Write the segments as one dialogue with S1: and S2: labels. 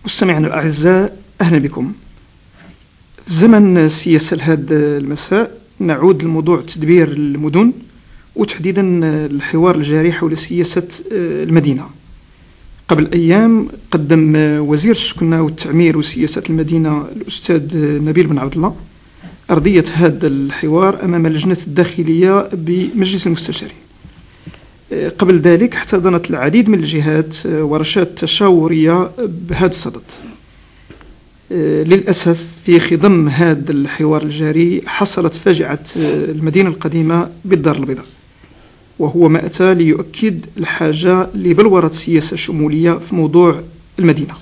S1: مستمعينا الأعزاء، أهلا بكم. في زمن السياسة لهذا المساء نعود لموضوع تدبير المدن وتحديدا الحوار الجاري حول سياسة المدينة. قبل أيام قدم وزير السكنة والتعمير وسياسة المدينة الأستاذ نبيل بن عبد الله أرضية هذا الحوار أمام اللجنة الداخلية بمجلس المستشارين. قبل ذلك احتضنت العديد من الجهات ورشات تشاورية بهذا الصدد. للأسف في خضم هذا الحوار الجاري حصلت فاجعة المدينة القديمة بالدار البيضاء، وهو ما أتى ليؤكد الحاجة لبلورة سياسة شمولية في موضوع المدينة.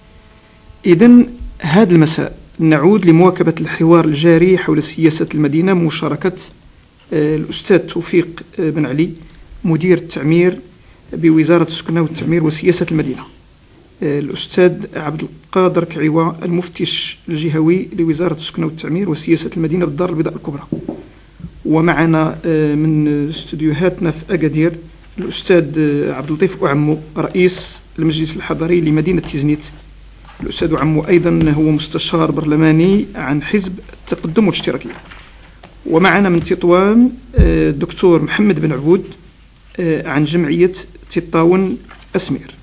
S1: إذن هذا المساء نعود لمواكبة الحوار الجاري حول سياسة المدينة بمشاركة الأستاذ توفيق بن علي مدير التعمير بوزارة السكنة والتعمير وسياسة المدينة، الأستاذ عبد القادر كعيوة المفتش الجهوي لوزارة السكنة والتعمير وسياسة المدينة بالدار البيضاء الكبرى، ومعنا من استوديوهاتنا في أكادير الأستاذ عبد اللطيف أعمو رئيس المجلس الحضري لمدينة تيزنيت. الأستاذ أعمو أيضا هو مستشار برلماني عن حزب التقدم والاشتراكية. ومعنا من تطوان الدكتور محمد بن عبود عن جمعية تطاون أسمير.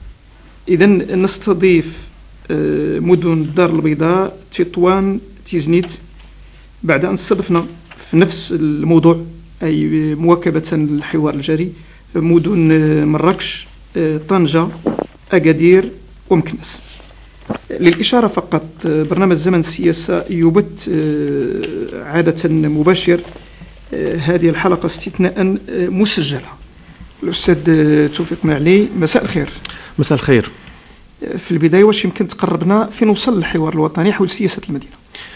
S1: إذن نستضيف مدن الدار البيضاء، تطوان، تيزنيت، بعد أن استضفنا في نفس الموضوع أي مواكبة الحوار الجاري مدن مراكش، طنجة، أكادير ومكناس. للإشارة فقط، برنامج زمن السياسة يبث عادة مباشر، هذه الحلقة استثناء مسجلة. الأستاذ توفيق بن علي، مساء الخير.
S2: مساء الخير.
S1: في البداية واش يمكن تقربنا في نوصل للحوار الوطني حول سياسة المدينة؟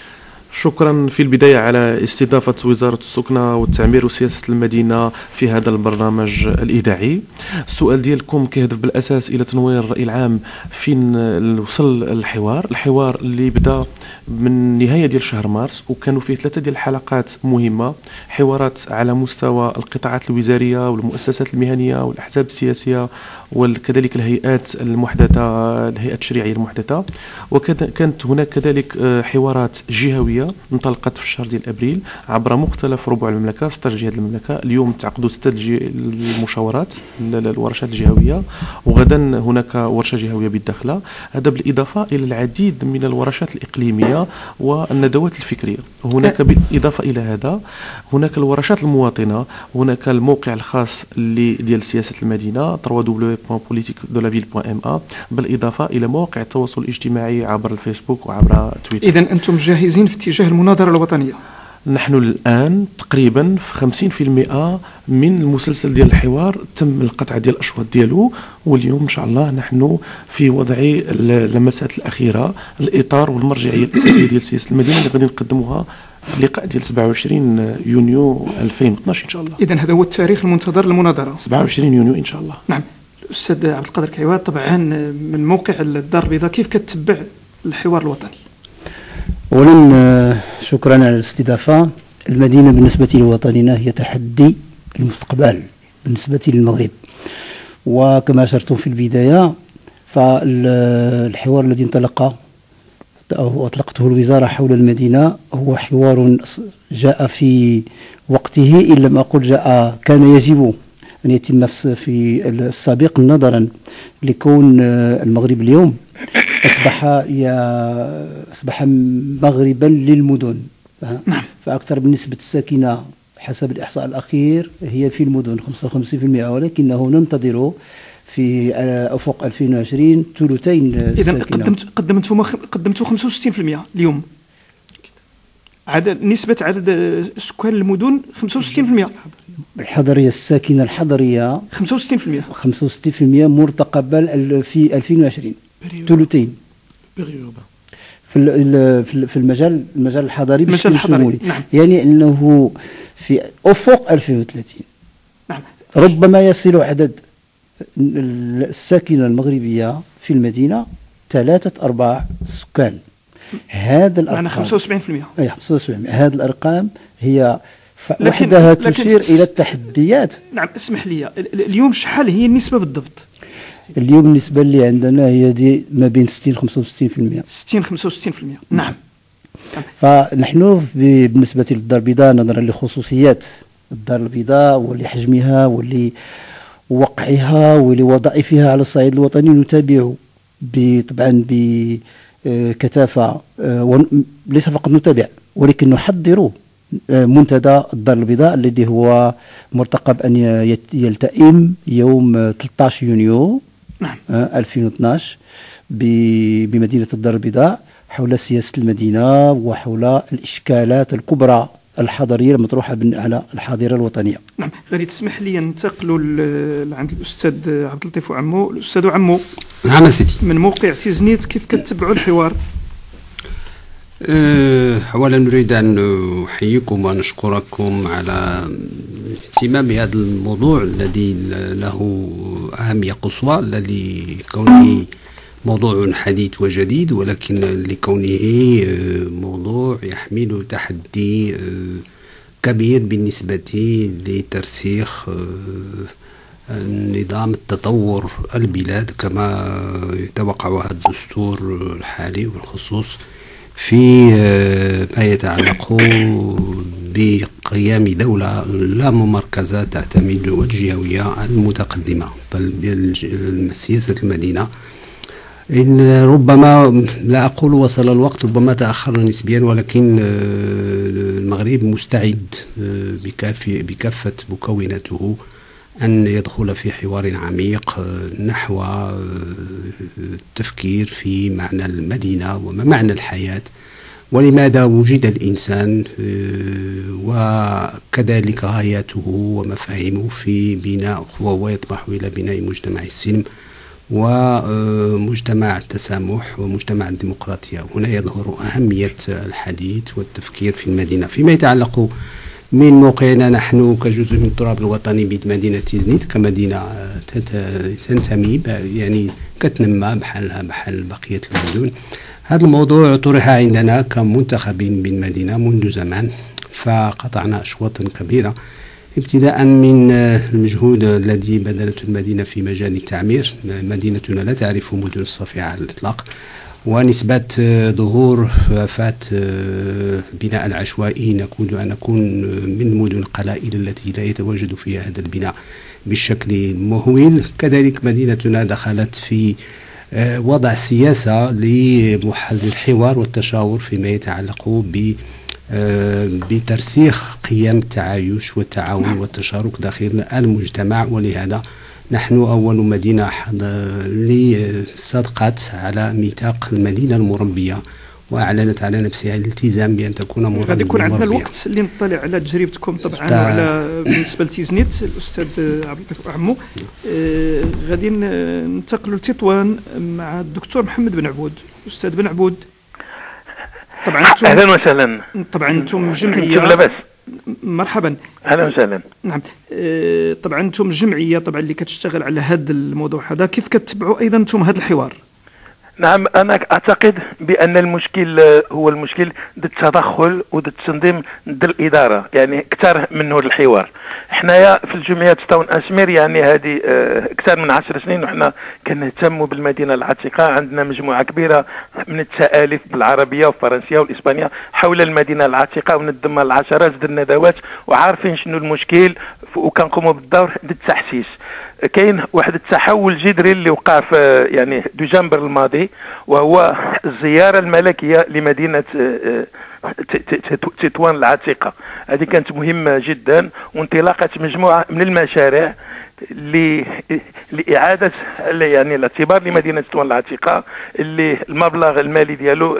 S2: شكرا في البداية على استضافة وزارة السكنة والتعمير وسياسة المدينة في هذا البرنامج الإذاعي. السؤال ديالكم كيهدف بالأساس إلى تنوير الرأي العام فين وصل الحوار اللي بدأ من نهاية ديال شهر مارس، وكانوا فيه 3 ديال الحلقات مهمة، حوارات على مستوى القطاعات الوزارية والمؤسسات المهنية والأحزاب السياسية وكذلك الهيئات المحدثة، الهيئات التشريعية المحدثة، وكانت هناك كذلك حوارات جهوية انطلقت في الشهر ديال ابريل عبر مختلف ربوع المملكه، 16 جهه المملكه. اليوم تعقدوا 6 المشاورات الورشات الجهويه، وغدا هناك ورشه جهويه بالداخله، هذا بالاضافه الى العديد من الورشات الاقليميه والندوات الفكريه. هناك بالاضافه الى هذا هناك الورشات المواطنه، هناك الموقع الخاص ديال سياسه المدينه www.politique-de-la-ville.ma، بالاضافه الى مواقع التواصل الاجتماعي عبر الفيسبوك وعبر تويتر.
S1: اذا انتم جاهزين في اتجاه المناظرة الوطنية؟
S2: نحن الآن تقريبا في 50% من المسلسل ديال الحوار، تم القطع ديال الأشواط ديالو، واليوم إن شاء الله نحن في وضع اللمسات الأخيرة، الإطار والمرجعية الأساسية ديال سياسة المدينة اللي غادي نقدموها في اللقاء ديال 27 يونيو 2012 إن شاء الله.
S1: إذن هذا هو التاريخ المنتظر للمناظرة،
S2: 27 يونيو إن شاء الله.
S1: نعم. الأستاذ عبد القادر كعيوة، طبعا من موقع الدار البيضاء كيف كتتبع الحوار الوطني؟
S3: أولا شكرا على الاستضافة. المدينة بالنسبة لوطننا هي تحدي المستقبل بالنسبة للمغرب، وكما أشرتم في البداية فالحوار الذي انطلق أو أطلقته الوزارة حول المدينة هو حوار جاء في وقته، إن لم أقل كان يجب أن يتم في السابق، نظرا لكون المغرب اليوم أصبح مغربا للمدن. فأكثر من نسبة الساكنة حسب الإحصاء الأخير هي في المدن 55%، ولكنه ننتظر في أفق 2020 ثلثين الساكنة.
S1: إذا قدمتوا 65% اليوم. نسبة عدد سكان المدن 65%.
S3: الحضرية، الساكنة الحضرية 65% مرتقبة في 2020 ثلثين في المجال الحضري بشكل شمولي.
S1: نعم.
S3: يعني أنه في أفق 2030
S1: نعم.
S3: ربما يصل عدد الساكنة المغربية في المدينة 3/4 السكان. هذا الأرقام
S1: معنى 75%.
S3: أي 75%. هذه الأرقام هي وحدها تشير إلى التحديات.
S1: نعم، اسمح لي، اليوم شحال هي النسبة بالضبط؟
S3: اليوم النسبة اللي عندنا هي دي ما بين 60 65%.
S1: 60 65%. نعم.
S3: فنحن بالنسبة للدار البيضاء نظرا لخصوصيات الدار البيضاء ولحجمها ولوقعها ولوظائفها على الصعيد الوطني نتابع طبعا بكثافة، وليس فقط نتابع ولكن نحضر منتدى الدار البيضاء الذي هو مرتقب أن يلتئم يوم 13 يونيو 2012 بمدينة الدار البيضاء حول سياسة المدينة وحول الإشكالات الكبرى الحضرية المطروحة على الحاضرة الوطنية.
S1: نعم. غادي تسمح لي ننتقلوا لعند الأستاذ عبد اللطيف وعمو. الأستاذ عمو.
S4: نعم سيدي.
S1: من موقع تيزنيت كيف كتتبعوا الحوار؟
S4: أولا نريد أن أحييكم ونشكركم على الاهتمام بهذا الموضوع الذي له أهمية قصوى، الذي كونه موضوع حديث وجديد، ولكن لكونه موضوع يحمل تحدي كبير بالنسبة لترسيخ نظام التطور البلاد كما يتوقع هذا الدستور الحالي، بالخصوص في ما يتعلق بقيام دولة لا ممركزة تعتمد والجهوية المتقدمة. بل سياسة المدينة إن ربما لا أقول وصل الوقت، ربما تأخرنا نسبيا، ولكن المغرب مستعد بكافة مكوناته أن يدخل في حوار عميق نحو التفكير في معنى المدينة وما معنى الحياة ولماذا وجد الإنسان، وكذلك غاياته ومفاهيمه في بناء، وهو يطمح إلى بناء مجتمع السلم ومجتمع التسامح ومجتمع الديمقراطية. هنا يظهر أهمية الحديث والتفكير في المدينة. فيما يتعلق من موقعنا نحن كجزء من التراب الوطني بمدينة تيزنيت كمدينة تنتمي يعني كتنمى بحال بقية المدن، هذا الموضوع طرح عندنا كمنتخب بالمدينة منذ زمان، فقطعنا أشواطا كبيرة ابتداء من المجهود الذي بذلته المدينة في مجال التعمير. مدينتنا لا تعرف مدن الصفيحة على الإطلاق، ونسبة ظهور آفات بناء العشوائي نكون من المدن القلائل التي لا يتواجد فيها هذا البناء بالشكل المهول. كذلك مدينتنا دخلت في وضع سياسة للحوار والتشاور فيما يتعلق بترسيخ قيم التعايش والتعاون والتشارك داخل المجتمع. ولهذا نحن أول مدينة صدقت على ميثاق المدينة المربية وأعلنت على نفسها الالتزام بأن تكون مربية.
S1: غادي يكون عندنا الوقت اللي نطلع على تجربتكم طبعا وعلى بالنسبة لتيزنيت. الأستاذ عبد اللطيف عمو، غادي ننتقلوا لتطوان مع الدكتور محمد بن عبود. أستاذ بن عبود، طبعا
S5: أهلا وسهلا.
S1: طبعا أنتم جمعية.
S5: لاباس.
S1: مرحبا.
S5: اهلا وسهلا.
S1: نعم. طبعا انتم جمعيه طبعا اللي كتشتغل على هذا الموضوع هذا، كيف كتتبعوا ايضا انتم هذا الحوار؟
S5: نعم، انا اعتقد بان المشكل هو المشكل ضد التدخل وضد التنظيم ضد الاداره، يعني اكثر منه الحوار. حنايا في الجمعيه تطاون اسمير يعني هذه اكثر من 10 سنين وحنا كنهتموا بالمدينه العتيقه. عندنا مجموعه كبيره من التاليف بالعربيه والفرنسيه والاسبانيه حول المدينه العتيقه، ونظمنا العشرات ديال الندوات وعارفين شنو المشكل وكنقوموا بالدور ضد التحسيس. كاين واحد التحول جذري اللي وقع في يعني ديسمبر الماضي، وهو الزياره الملكيه لمدينه تطوان العتيقه. هذه كانت مهمه جدا، وانطلاقه مجموعه من المشاريع لإعادة يعني الاعتبار لمدينة تطوان العتيقة، اللي المبلغ المالي ديالو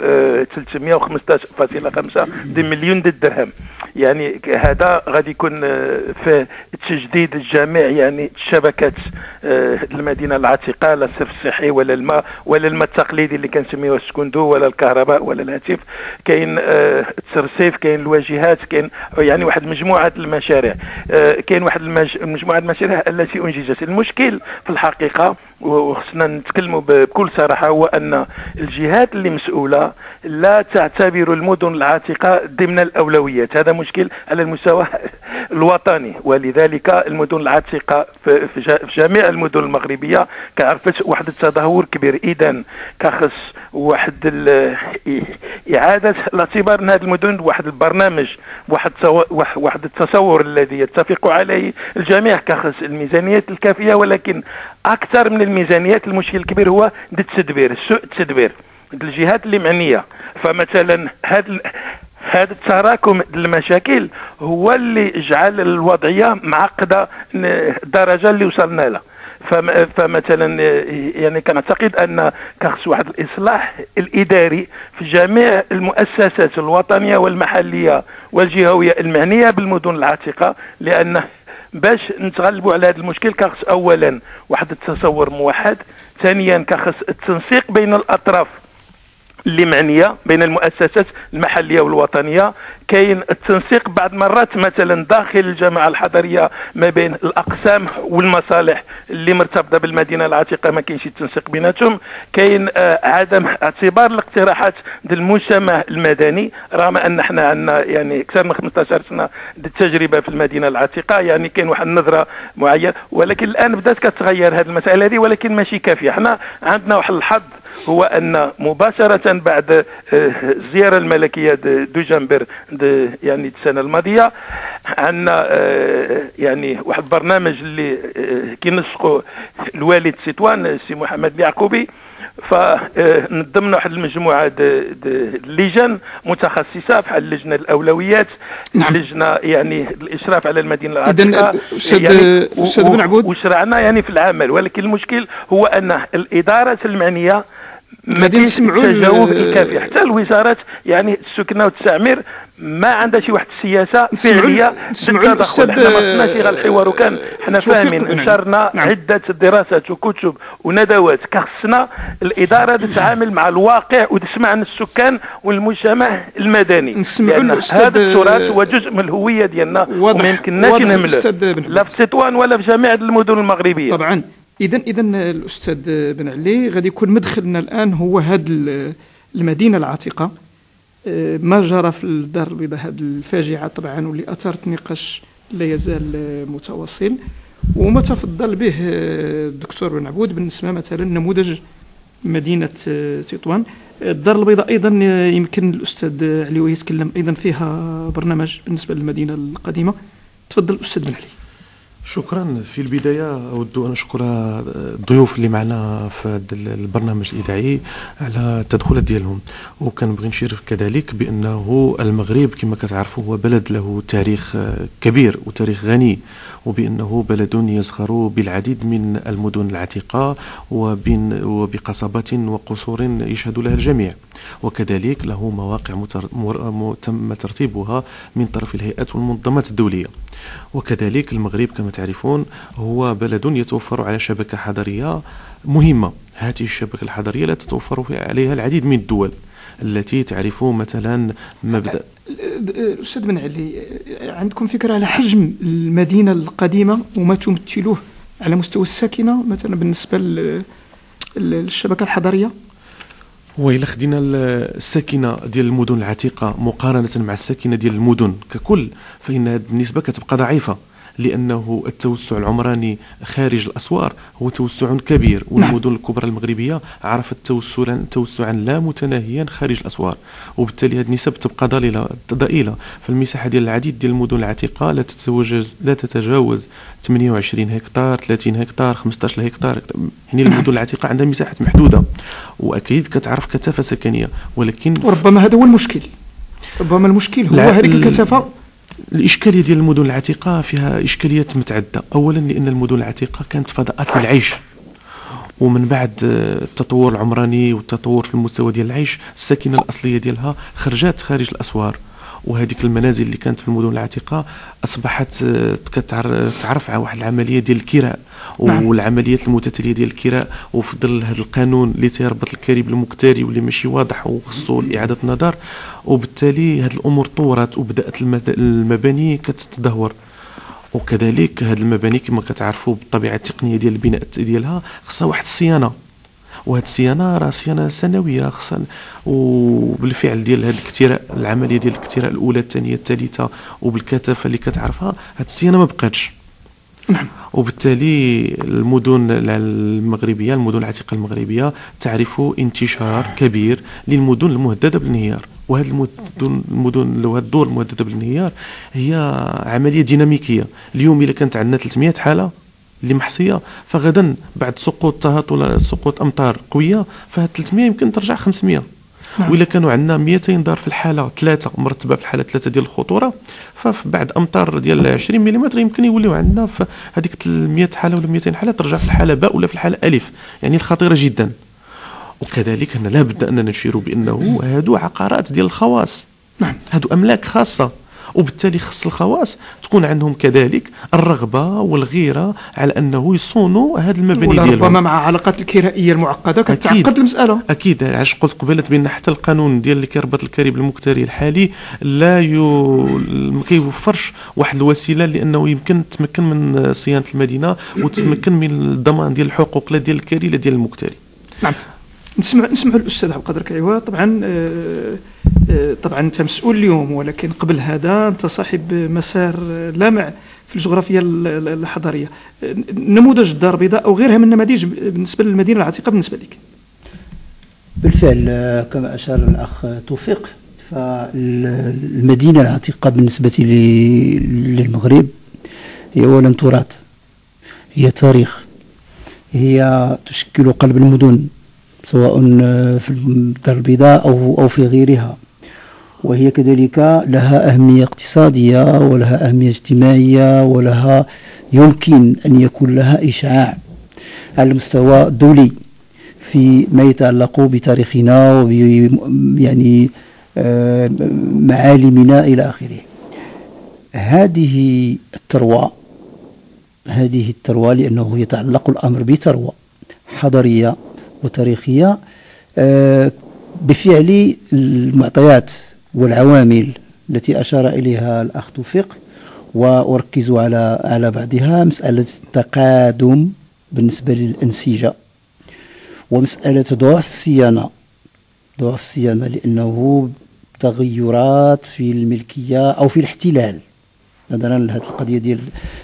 S5: 315.5 مليون درهم. يعني هذا غادي يكون في تجديد الجميع يعني الشبكات المدينة العتيقة، لا الصرف الصحي ولا الماء ولا الماء التقليدي اللي كنسميوه السكوندو ولا الكهرباء ولا الهاتف. كاين الترصيف، كاين الواجهات، كاين يعني واحد مجموعة المشاريع. كاين واحد مجموعة المشاريع التي أنجزت. المشكل في الحقيقة وخصنا نتكلموا بكل صراحة، هو أن الجهات اللي مسؤولة لا تعتبر المدن العتيقة ضمن الأولويات. هذا مشكل على المستوى الوطني، ولذلك المدن العتيقة في جميع المدن المغربية كعرفت واحد التدهور كبير. إذن كخص واحد إعادة الاعتبار من هذه المدن، واحد البرنامج، واحد التصور الذي يتفق عليه الجميع كخص الميزانيات الكافية، ولكن أكثر من الميزانيات المشكل الكبير هو التدبير، سوء التدبير الجهات اللي معنية. فمثلا هذا التراكم المشاكل هو اللي جعل الوضعية معقدة الدرجة اللي وصلنا لها. فمثلا يعني كنعتقد ان كخص واحد الاصلاح الاداري في جميع المؤسسات الوطنيه والمحليه والجهويه المعنيه بالمدن العتيقه، لان باش نتغلبوا على هذا المشكل كخص اولا واحد التصور موحد، ثانيا كخص التنسيق بين الاطراف اللي معنيه بين المؤسسات المحليه والوطنيه. كاين التنسيق بعض مرات مثلا داخل الجماعه الحضريه ما بين الاقسام والمصالح اللي مرتبطه بالمدينه العتيقه، ما كاينش التنسيق بيناتهم. كاين عدم اعتبار الاقتراحات ديال المجتمع المدني، رغم ان احنا عندنا يعني اكثر من 15 سنه التجربه في المدينه العتيقه، يعني كاين واحد النظره معينه، ولكن الان بدات كتغير هذه المساله هذه، ولكن ماشي كافيه. احنا عندنا واحد الحظ، هو ان مباشره بعد الزياره الملكيه دوجنبر يعني السنه الماضيه عندنا يعني واحد البرنامج اللي كينسقوا الوالد تطوان السي محمد اليعقوبي، فنظمنا واحد المجموعه اللجان متخصصه بحال لجنه الاولويات، لجنه يعني الاشراف على المدينه العتيقه.
S1: اذا استاذ بن عبود
S5: وشرعنا يعني في العمل، ولكن المشكل هو ان الاداره المعنيه ما
S1: كاينش
S5: التجاوب الكافي. حتى الوزارات يعني السكنه والتعمير ما عندها شي واحد السياسه فعليه للتدخل. حنا ما صرناش غير الحوار، وكان حنا فاهمين نشرنا عده دراسات وكتب وندوات كخصنا الاداره تتعامل مع الواقع وتسمع من السكان والمجتمع المدني، لان هذا التراث هو جزء من الهويه ديالنا وما يمكنناش نهمله لا في تطوان ولا في جميع المدن المغربيه.
S1: طبعا إذا الأستاذ بن علي غادي يكون مدخلنا الآن هو هذه المدينة العتيقة، ما جرى في الدار البيضاء، هذه الفاجعة طبعا واللي أثارت نقاش لا يزال متواصل، وما تفضل به الدكتور بن عبود بالنسبة مثلا نموذج مدينة تطوان. الدار البيضاء أيضا يمكن الأستاذ علي يتكلم أيضا فيها برنامج بالنسبة للمدينة القديمة. تفضل الأستاذ بن علي.
S2: شكرا. في البداية أود أن أشكر الضيوف اللي معنا في هذا البرنامج الإذاعي على التدخلات ديالهم، وكنبغي نشير كذلك بأنه المغرب كما كتعرفوا هو بلد له تاريخ كبير وتاريخ غني، وبأنه بلد يزخر بالعديد من المدن العتيقة وبقصبات وقصور يشهد لها الجميع، وكذلك له مواقع تم ترتيبها من طرف الهيئات والمنظمات الدولية. وكذلك المغرب كما تعرفون هو بلد يتوفر على شبكة حضرية مهمة. هذه الشبكة الحضرية لا تتوفر عليها العديد من الدول التي تعرف مثلا مبدأ.
S1: أستاذ بن علي، عندكم فكرة على حجم المدينة القديمة وما تمثلوه على مستوى الساكنة مثلا بالنسبة للشبكة الحضرية؟
S2: وإلا خدينا الساكنة ديال المدن العتيقة مقارنة مع الساكنة ديال المدن ككل، فإن هذه النسبة كتبقى ضعيفة، لأنه التوسع العمراني خارج الأسوار هو توسع كبير، والمدن الكبرى المغربية عرفت توسعا لا متناهيا خارج الأسوار، وبالتالي هذه النسب تبقى ضئيلة. فالمساحة ديال العديد ديال المدن العتيقة لا تتجاوز 28 هكتار، 30 هكتار، 15 هكتار. يعني المدن العتيقة عندها مساحات محدودة، وأكيد كتعرف كثافة سكنية، ولكن
S1: وربما هذا هو المشكل. ربما المشكل هو هذه الكثافة.
S2: الإشكالية ديال المدن العتيقة فيها إشكاليات متعددة. أولا لأن المدن العتيقة كانت فضاءات للعيش، ومن بعد التطور العمراني والتطور في المستوى ديال العيش الساكنة الأصلية ديالها خرجت خارج الأسوار، وهذيك المنازل اللي كانت في المدن العتيقة أصبحت تعرف على واحد العملية ديال الكراء والعمليات المتتالية ديال الكراء، وفي ظل هذا القانون اللي تيربط الكاري بالمكتاري واللي ماشي واضح وخصو إعادة النظر، وبالتالي هذه الأمور طورت وبدأت المباني كتتدهور. وكذلك هذه المباني كما كتعرفوا بالطبيعه التقنيه ديال البناء ديالها خصها واحد الصيانه، وهاد الصيانه راه صيانه سنويه خصها، وبالفعل ديال هاد الاكتراء، العمليه ديال الاكتراء الاولى الثانيه الثالثه وبالكثافه اللي كتعرفها، هاد الصيانه ما بقاتش.
S1: نعم.
S2: وبالتالي المدن المغربيه، المدن العتيقه المغربيه تعرف انتشار كبير للمدن المهدده بالانهيار، وهذه المدن وهذه الدور المهدده بالانهيار هي عمليه ديناميكيه. اليوم اذا كانت عندنا 300 حاله اللي محصيه، فغدا بعد سقوط تهاطل سقوط امطار قويه فهاد 300 يمكن ترجع 500.
S1: نعم.
S2: وإلا كانوا عندنا 200 دار في الحاله 3 مرتبه في الحاله 3 ديال الخطوره، فبعد امطار ديال 20 ملم يمكن يوليو عندنا في هذيك 100 حاله ولا 200 حاله ترجع في الحاله باء ولا في الحاله الف، يعني خطيره جدا. وكذلك هنا لابد اننا نشير بانه هادو عقارات ديال الخواص.
S1: نعم.
S2: هادو املاك خاصه، وبالتالي خص الخواص تكون عندهم كذلك الرغبه والغيره على انه يصونوا هذه المباني ديالهم.
S1: ربما مع علاقات الكرائيه المعقده كتعقد المساله.
S2: اكيد، علاش قلت قبيله بان حتى القانون ديال اللي كيربط الكريم المكتري الحالي ما كيوفرش واحد الوسيله لانه يمكن تمكن من صيانه المدينه وتمكن من الضمان ديال الحقوق لا ديال الكري لا ديال المكتري.
S1: نعم. نسمع الاستاذ عبد القادر كعيوة. طبعا انت مسؤول اليوم، ولكن قبل هذا انت صاحب مسار لامع في الجغرافيا الحضاريه. نموذج الدار البيضاء او غيرها من النماذج بالنسبه للمدينه العتيقه بالنسبه لك؟
S3: بالفعل كما اشار الاخ توفيق، فالمدينه العتيقه بالنسبه للمغرب هي اولا تراث، هي تاريخ، هي تشكل قلب المدن سواء في الدار البيضاء أو في غيرها، وهي كذلك لها أهمية اقتصادية ولها أهمية اجتماعية، ولها يمكن أن يكون لها إشعاع على المستوى الدولي في ما يتعلق بتاريخنا يعني معالمنا إلى آخره. هذه الثروة لأنه يتعلق الأمر بثروة حضارية وتاريخية بفعل المعطيات والعوامل التي أشار إليها الأخ توفيق، وأركز على بعضها. مسألة التقادم بالنسبة للأنسجة، ومسألة ضعف الصيانة لأنه تغيرات في الملكية أو في الاحتلال، نظرا لهذه القضية ديال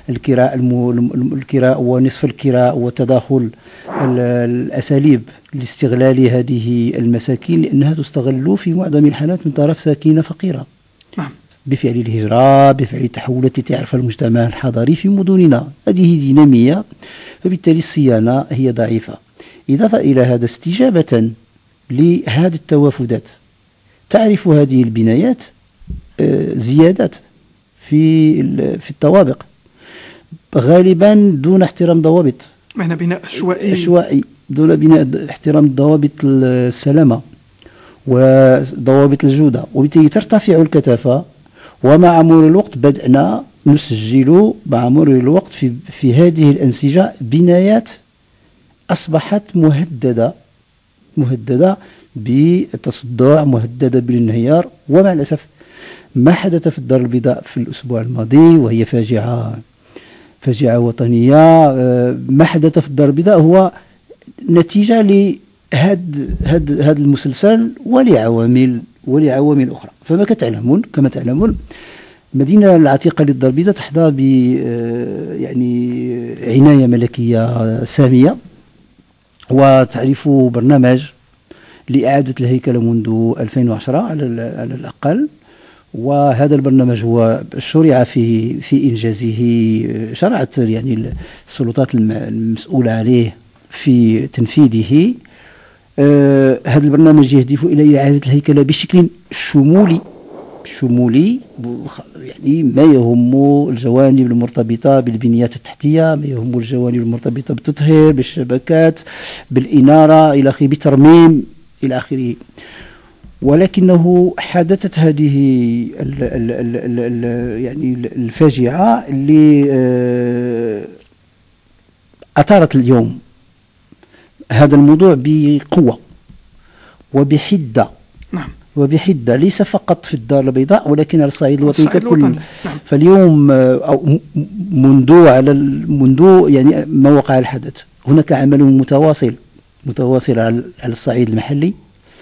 S3: الكراء ونصف الكراء وتداخل الأساليب لاستغلال هذه المساكن، لأنها تستغل في معظم الحالات من طرف ساكنة فقيرة. نعم. بفعل الهجرة، بفعل التحولات التي يعرفها المجتمع الحضري في مدننا، هذه دينامية، فبالتالي الصيانة هي ضعيفة. إضافة إلى هذا، استجابة لهذه التوافدات تعرف هذه البنايات زيادات في الطوابق غالبا دون احترام ضوابط،
S1: معنى بناء عشوائي
S3: دون احترام ضوابط السلامة وضوابط الجودة، وبالتالي ترتفع الكثافة. ومع مرور الوقت بدأنا نسجل مع مرور الوقت في هذه الأنسجة بنايات أصبحت مهددة بالتصدع، مهددة بالانهيار. ومع الأسف ما حدث في الدار البيضاء في الأسبوع الماضي وهي فاجعة وطنية، ما حدث في الدار البيضاء هو نتيجة لهذا المسلسل ولعوامل أخرى. كما تعلمون المدينة العتيقة للدار البيضاء تحظى ب يعني عناية ملكية سامية، وتعرف برنامج لإعادة الهيكلة منذ 2010 على الأقل، وهذا البرنامج هو شرع في إنجازه، شرعت يعني السلطات المسؤولة عليه في تنفيذه. هذا البرنامج يهدف إلى إعادة الهيكلة بشكل شمولي، يعني ما يهم الجوانب المرتبطة بالبنيات التحتية، ما يهم الجوانب المرتبطة بالتطهير، بالشبكات، بالإنارة إلى آخره، بالترميم إلى آخره. ولكنه حدثت هذه يعني الفاجعة اللي أثارت اليوم هذا الموضوع بقوة وبحدة.
S1: نعم.
S3: وبحدة، ليس فقط في الدار البيضاء ولكن على الصعيد الوطني ككل.
S1: نعم.
S3: فاليوم أو منذ يعني ما وقع الحدث هناك عمل متواصل على الصعيد المحلي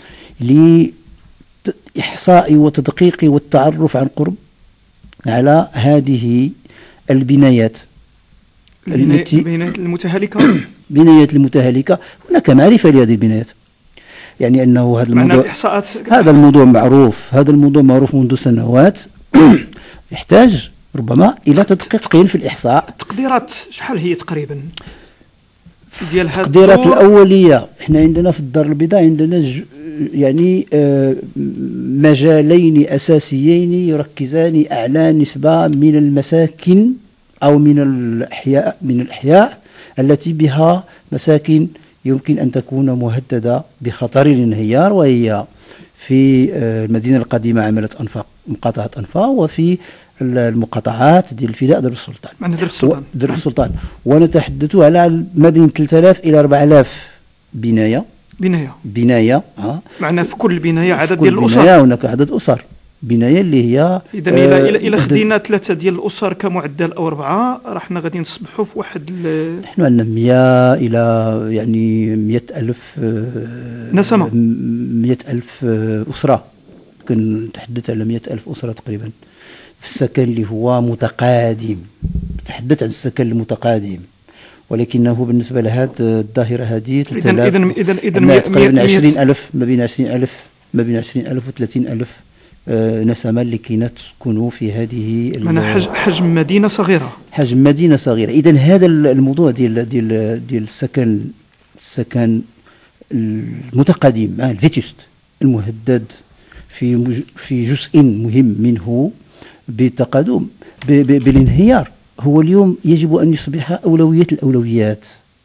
S3: لإحصاء وتدقيق والتعرف عن قرب على هذه البنايات
S1: البنايات المتهالكة.
S3: بنايات المتهالكة. هناك معرفة لهذه البنايات، يعني أنه هذا الموضوع معروف منذ سنوات. يحتاج ربما إلى تدقيق في الإحصاء.
S1: التقديرات شحال هي تقريبا ديال هذا
S3: التقديرات الأولية؟ احنا عندنا في الدار البيضاء عندنا يعني مجالين أساسيين يركزان أعلى نسبة من المساكن أو من الأحياء التي بها مساكن يمكن أن تكون مهددة بخطر الانهيار، وهي في المدينة القديمة عملة أنفاق، مقاطعة أنفاق، وفي المقاطعات ديال الفداء درب السلطان. ونتحدث على ما بين 3000 إلى 4000 بناية.
S1: معناه في كل بناية عدد
S3: ديال الأسر. هناك عدد أسر بناية اللي هي
S1: إذا إلى خدينا 3 ديال الأسر كمعدل أو 4 راحنا غادي نصبحوا في واحد
S3: نحن عندنا 100 إلى يعني 100,000
S1: نسمة،
S3: 100,000 أسرة. كنتحدث على 100,000 أسرة تقريبا في السكن اللي هو متقادم. تحدث عن السكن المتقادم، ولكنه بالنسبة لهذه الظاهرة هذه إذا تقريبا 20,000 ما بين 20,000 و 30,000 نسمة اللي كاينة تسكنوا في هذه
S1: حجم مدينة صغيرة. إذا
S3: هذا الموضوع ديال السكن المتقدم، الفيتوست المهدد في جزء مهم منه بالتقدم بالانهيار، هو اليوم يجب أن يصبح أولوية الأولويات.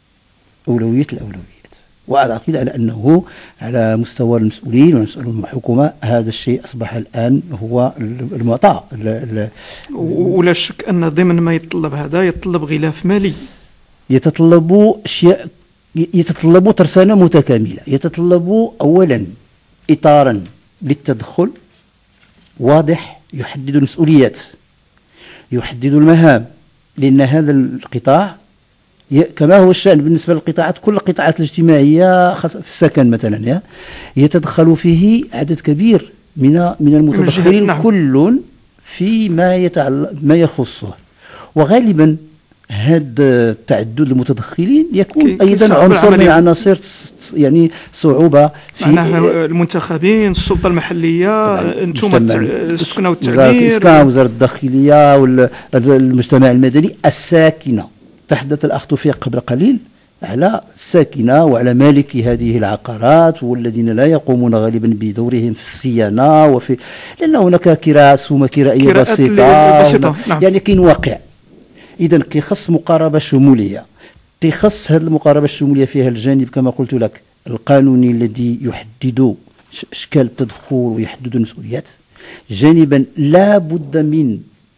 S3: وأعتقد على أنه على مستوى المسؤولين ومسؤولين الحكومة هذا الشيء أصبح الآن هو المعطى.
S1: ولا شك أن ضمن ما يتطلب هذا يتطلب غلاف مالي،
S3: يتطلب أشياء، يتطلب ترسانة متكاملة، يتطلب أولا إطارا للتدخل واضح يحدد المسؤوليات، يحدد المهام، لأن هذا القطاع كما هو الشأن بالنسبة للقطاعات، كل القطاعات الاجتماعية في السكن مثلا يتدخل فيه عدد كبير من المتدخلين، نعم. كل في ما يخصه، وغالبا هذا تعدد المتدخلين يكون أيضا عنصر من عناصر يعني صعوبة في
S1: معناها المنتخبين، السلطة المحلية، انتم السكنة والتعمير،
S3: وزارة الداخلية والمجتمع المدني، الساكنة. تحدث الأخ توفيق قبل قليل على الساكنة وعلى مالكي هذه العقارات والذين لا يقومون غالبا بدورهم في الصيانة لأن هناك كراسة كرائية بسيطة. نعم. يعني كاين واقع. إذا كيخص مقاربة شمولية، كيخص هذه المقاربة الشمولية فيها الجانب كما قلت لك القانوني الذي يحدد أشكال التدخل ويحدد المسؤوليات، جانبا لا بد من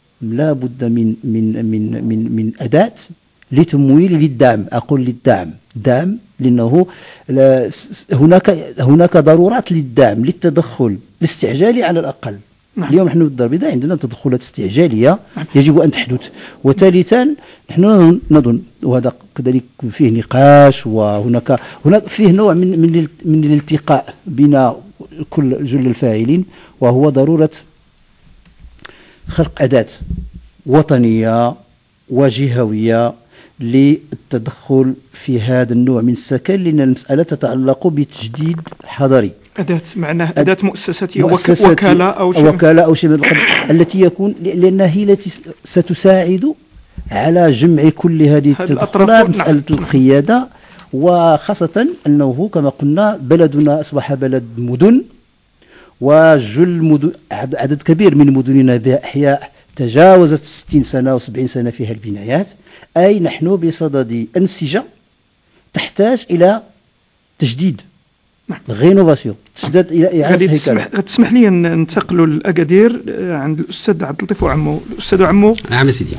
S3: أداة لتمويل للدعم. أقول للدعم لأنه هناك ضرورات للدعم، للتدخل الاستعجالي على الأقل. نعم. اليوم نحن بالدار البيضاء عندنا تدخلات استعجالية يجب أن تحدث. وثالثا نحن نظن، وهذا كذلك فيه نقاش، وهناك فيه نوع من الالتقاء بين كل جل الفاعلين، وهو ضرورة خلق أداة وطنية وجهوية للتدخل في هذا النوع من السكن، لأن المسألة تتعلق بتجديد حضري.
S1: أداة معناه أداة مؤسساتية، وكالة
S3: أو شيء من القبيل، التي يكون لأنها هي التي ستساعد على جمع كل هذه التدخلات. مسألة القيادة، وخاصة أنه كما قلنا بلدنا أصبح بلد مدن، عدد كبير من مدننا بها أحياء تجاوزت 60 سنة و70 سنة فيها البنايات، أي نحن بصدد أنسجة تحتاج إلى تجديد، غينوفاسيون، تجديد إلى إعادة هيكلة.
S1: تسمح لي ننتقلوا لأكادير عند الأستاذ عبد اللطيف وعمو. الأستاذ عمو.
S4: نعم سيدي.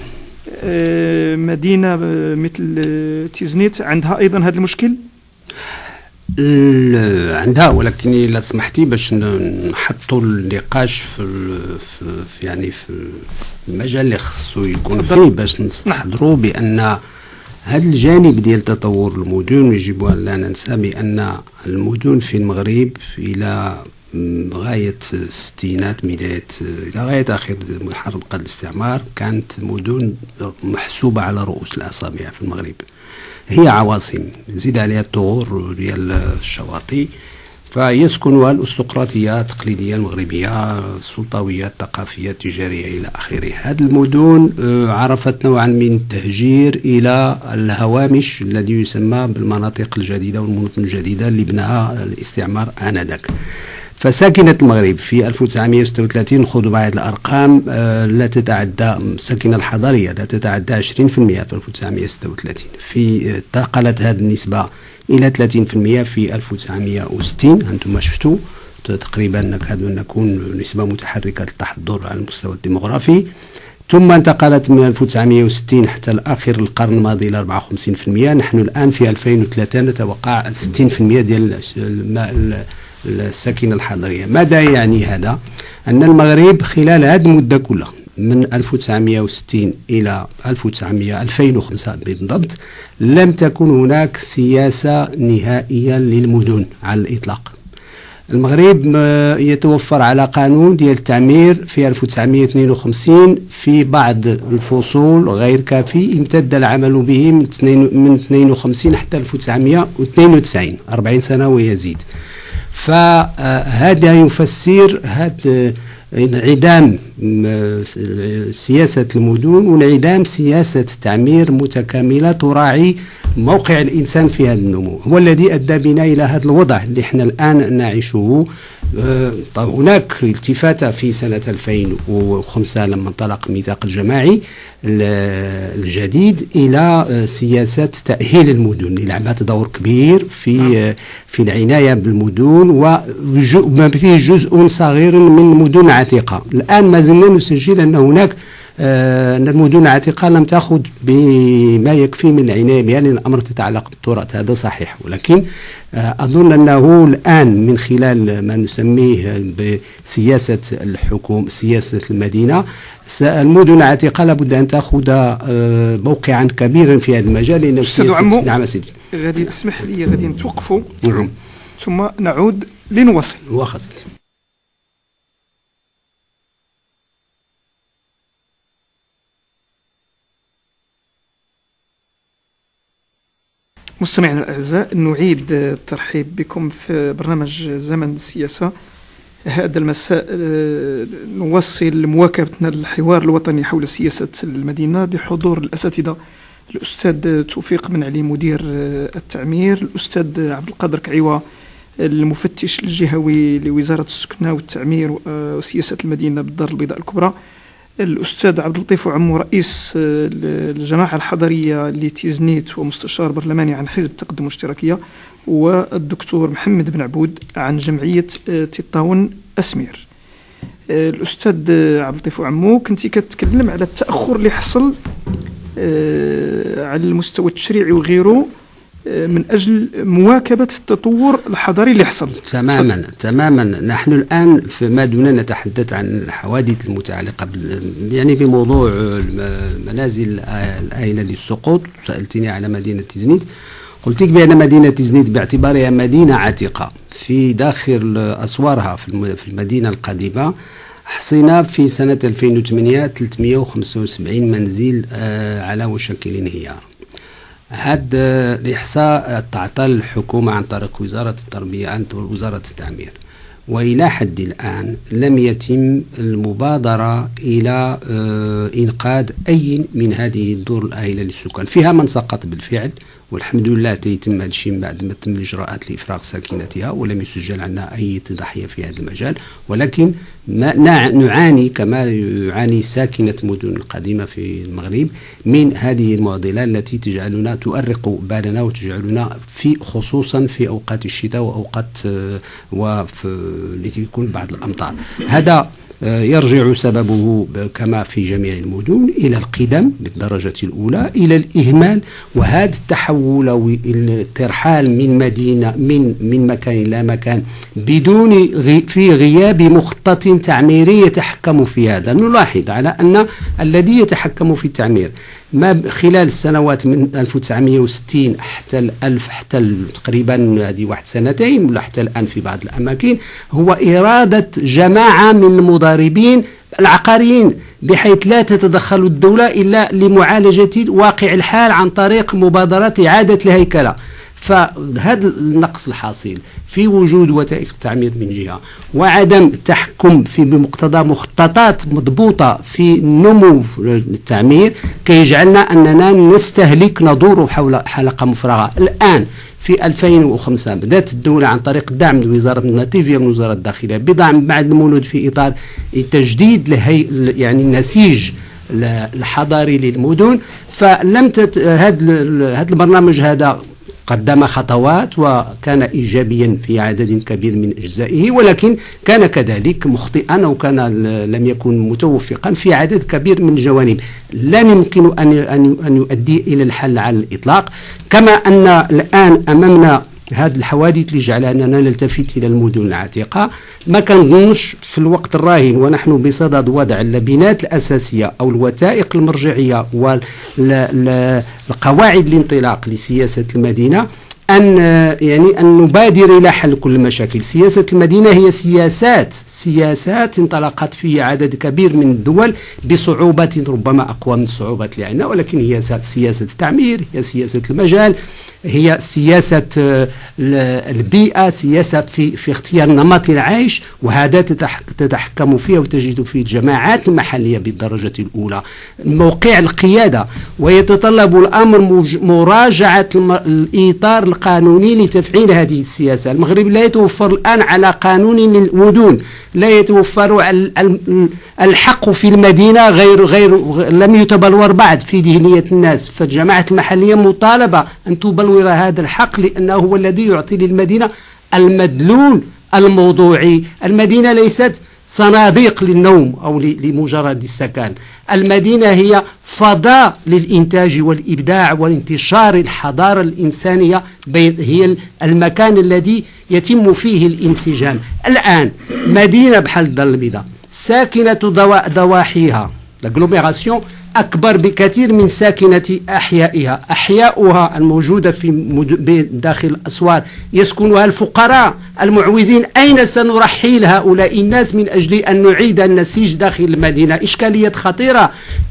S1: مدينة مثل تيزنيت عندها أيضا هذا المشكل؟
S4: عندها، ولكن إلا سمحتي باش نحطوا النقاش يعني في المجال اللي خصو يكون فيه، باش نستحضروا بأن هذا الجانب ديال تطور المدن يجب أن لا ننسى بأن المدن في المغرب إلى غاية الستينات بداية إلى غاية آخر حرب قبل الاستعمار كانت مدن محسوبة على رؤوس الأصابع في المغرب، هي عواصم زيد عليها الثغور ديال الشواطئ، فيسكنها الأرستقراطية التقليدية المغربية، السلطوية الثقافية التجارية إلى آخره. هذه المدن عرفت نوعا من التهجير إلى الهوامش الذي يسمى بالمناطق الجديدة والمدن الجديدة اللي بناها الاستعمار آنذاك. فساكنة المغرب في 1936 خذوا معي الأرقام لا تتعدى الساكنة الحضرية لا تتعدى 20% في 1936. انتقلت هذه النسبة إلى 30% في 1960. أنتم شفتوا تقريبا نكون نسبة متحركة للتحضر على المستوى الديمغرافي. ثم انتقلت من 1960 حتى الآخر القرن الماضي إلى 54%. نحن الآن في 2003 نتوقع 60% ديال الساكنة الحضرية. ماذا يعني هذا؟ أن المغرب خلال هذه المدة كلها من 1960 إلى 2005 بالضبط لم تكن هناك سياسة نهائية للمدن على الإطلاق. المغرب يتوفر على قانون ديال التعمير في 1952 في بعض الفصول غير كافي، امتد العمل به من 52 حتى 1992 40 سنة ويزيد. فهذا يفسر هذا انعدام سياسة المدن وانعدام سياسة تعمير متكاملة تراعي موقع الإنسان في هذا النمو، هو الذي أدى بنا إلى هذا الوضع اللي احنا الآن نعيشه. هناك التفاتة في سنة 2005 لما انطلق الميثاق الجماعي الجديد إلى سياسة تأهيل المدن اللي لعبت دور كبير في العناية بالمدن، وما فيه جزء صغير من مدن عتيقة. الآن ما زلنا نسجل أن هناك أن المدن العتيقة لم تأخذ بما يكفي من العناية بها لأن الأمر تتعلق بالتراث، هذا صحيح. ولكن أظن أنه الآن من خلال ما نسميه بسياسة الحكومة سياسة المدينة المدن العتيقة لابد أن تأخذ موقعا كبيرا في هذا المجال. لأن
S1: سياسة نعم سيدي غادي تسمح لي غادي نتوقفوا ثم نعود لنواصل.
S4: واخا سيدي.
S1: مستمعينا الأعزاء، نعيد الترحيب بكم في برنامج زمن السياسة. هذا المساء نواصل مواكبتنا للحوار الوطني حول سياسة المدينة بحضور الأساتذة الأستاذ توفيق بن علي مدير التعمير، الأستاذ عبد القادر كعيوة المفتش الجهوي لوزارة السكنة والتعمير وسياسة المدينة بالدار البيضاء الكبرى، الأستاذ عبد اللطيف عمو رئيس الجماعة الحضرية لتيزنيت ومستشار برلماني عن حزب التقدم الاشتراكية، والدكتور محمد بن عبود عن جمعية تطاون أسمير. الأستاذ عبد اللطيف عمو، كنتي كتكلم على التأخر اللي حصل على المستوى التشريعي وغيره من أجل مواكبة التطور الحضاري اللي حصل.
S4: تماما. نحن الآن فيما دون نتحدث عن الحوادث المتعلقة يعني بموضوع المنازل الآيلة للسقوط. سألتني على مدينة تيزنيت، قلت لك بأن مدينة تيزنيت باعتبارها مدينة عتيقة في داخل أسوارها في المدينة القديمة حصينا في سنة 2008 375 منزل على وشك الانهيار. هذا الإحصاء تعطى الحكومة عن طريق وزارة التربية عن وزارة التعمير، وإلى حد الآن لم يتم المبادرة إلى إنقاذ أي من هذه الدور الآهلة للسكان. فيها من سقط بالفعل والحمد لله تيتم هذا الشيء بعد ما تم الإجراءات لإفراغ ساكنتها ولم يسجل عندنا أي تضحية في هذا المجال. ولكن نعاني كما يعاني ساكنة مدن القديمة في المغرب من هذه المعضلة التي تجعلنا تؤرق بالنا وتجعلنا خصوصا في أوقات الشتاء وأوقات التي يكون بعض الأمطار. هذا يرجع سببه كما في جميع المدن إلى القدم بالدرجة الأولى، إلى الإهمال، وهذا التحول أو الترحال من مدينة من مكان إلى مكان بدون في غياب مخطط تعميري يتحكم في هذا. نلاحظ على أن الذي يتحكم في التعمير ما خلال السنوات من 1960 حتى 1000 حتى تقريبا هذه واحد سنتين ولا حتى الآن في بعض الأماكن هو إرادة جماعة من المضاربين العقاريين، بحيث لا تتدخل الدولة إلا لمعالجة واقع الحال عن طريق مبادرات إعادة الهيكلة. فهذا النقص الحاصل في وجود وثائق التعمير من جهة وعدم التحكم في بمقتضى مخططات مضبوطة في نمو التعمير كيجعلنا أننا نستهلك ندور حول حلقة مفرغة. الآن في 2005 بدأت الدولة عن طريق الدعم من وزارة الناتيفية من وزارة الداخلية بدعم بعد المولود في إطار تجديد يعني النسيج الحضاري للمدن. فلم هذا البرنامج هذا قدم خطوات وكان إيجابيا في عدد كبير من أجزائه، ولكن كان كذلك مخطئا أو كان لم يكن متوفقا في عدد كبير من الجوانب لم يمكن أن يؤدي إلى الحل على الإطلاق. كما أن الآن أمامنا هذه الحوادث اللي جعلنا نلتفت إلى المدن العتيقة، ما كنظنش في الوقت الراهن ونحن بصدد وضع اللبنات الأساسية أو الوثائق المرجعية والقواعد الانطلاق لسياسة المدينة أن نبادر إلى حل كل المشاكل. سياسة المدينة هي سياسات انطلقت في عدد كبير من الدول بصعوبة ربما أقوى من الصعوبات اللي عندنا، ولكن هي سياسة التعمير، هي سياسة المجال، هي سياسة البيئة، سياسة في اختيار نمط العيش، وهذا تتحكم فيه وتجد فيه الجماعات المحلية بالدرجة الأولى موقع القيادة. ويتطلب الأمر مراجعة الإطار القانوني لتفعيل هذه السياسة. المغرب لا يتوفر الآن على قانون للمدن، لا يتوفر الحق في المدينة غير لم يتبلور بعد في ذهنية الناس. فالجماعة المحلية مطالبة أن تبلور هذا الحق لأنه هو الذي يعطي للمدينة المدلول الموضوعي. المدينة ليست صناديق للنوم أو لمجرد السكن، المدينة هي فضاء للإنتاج والإبداع وانتشار الحضارة الإنسانية، هي المكان الذي يتم فيه الانسجام. الآن مدينة بحال الدار البيضاء ساكنة ضواحيها l'agglomération أكبر بكثير من ساكنة أحياؤها الموجودة في داخل الأسوار يسكنها الفقراء المعوزين. أين سنرحيل هؤلاء الناس من أجل أن نعيد النسيج داخل المدينة؟ إشكالية خطيرة.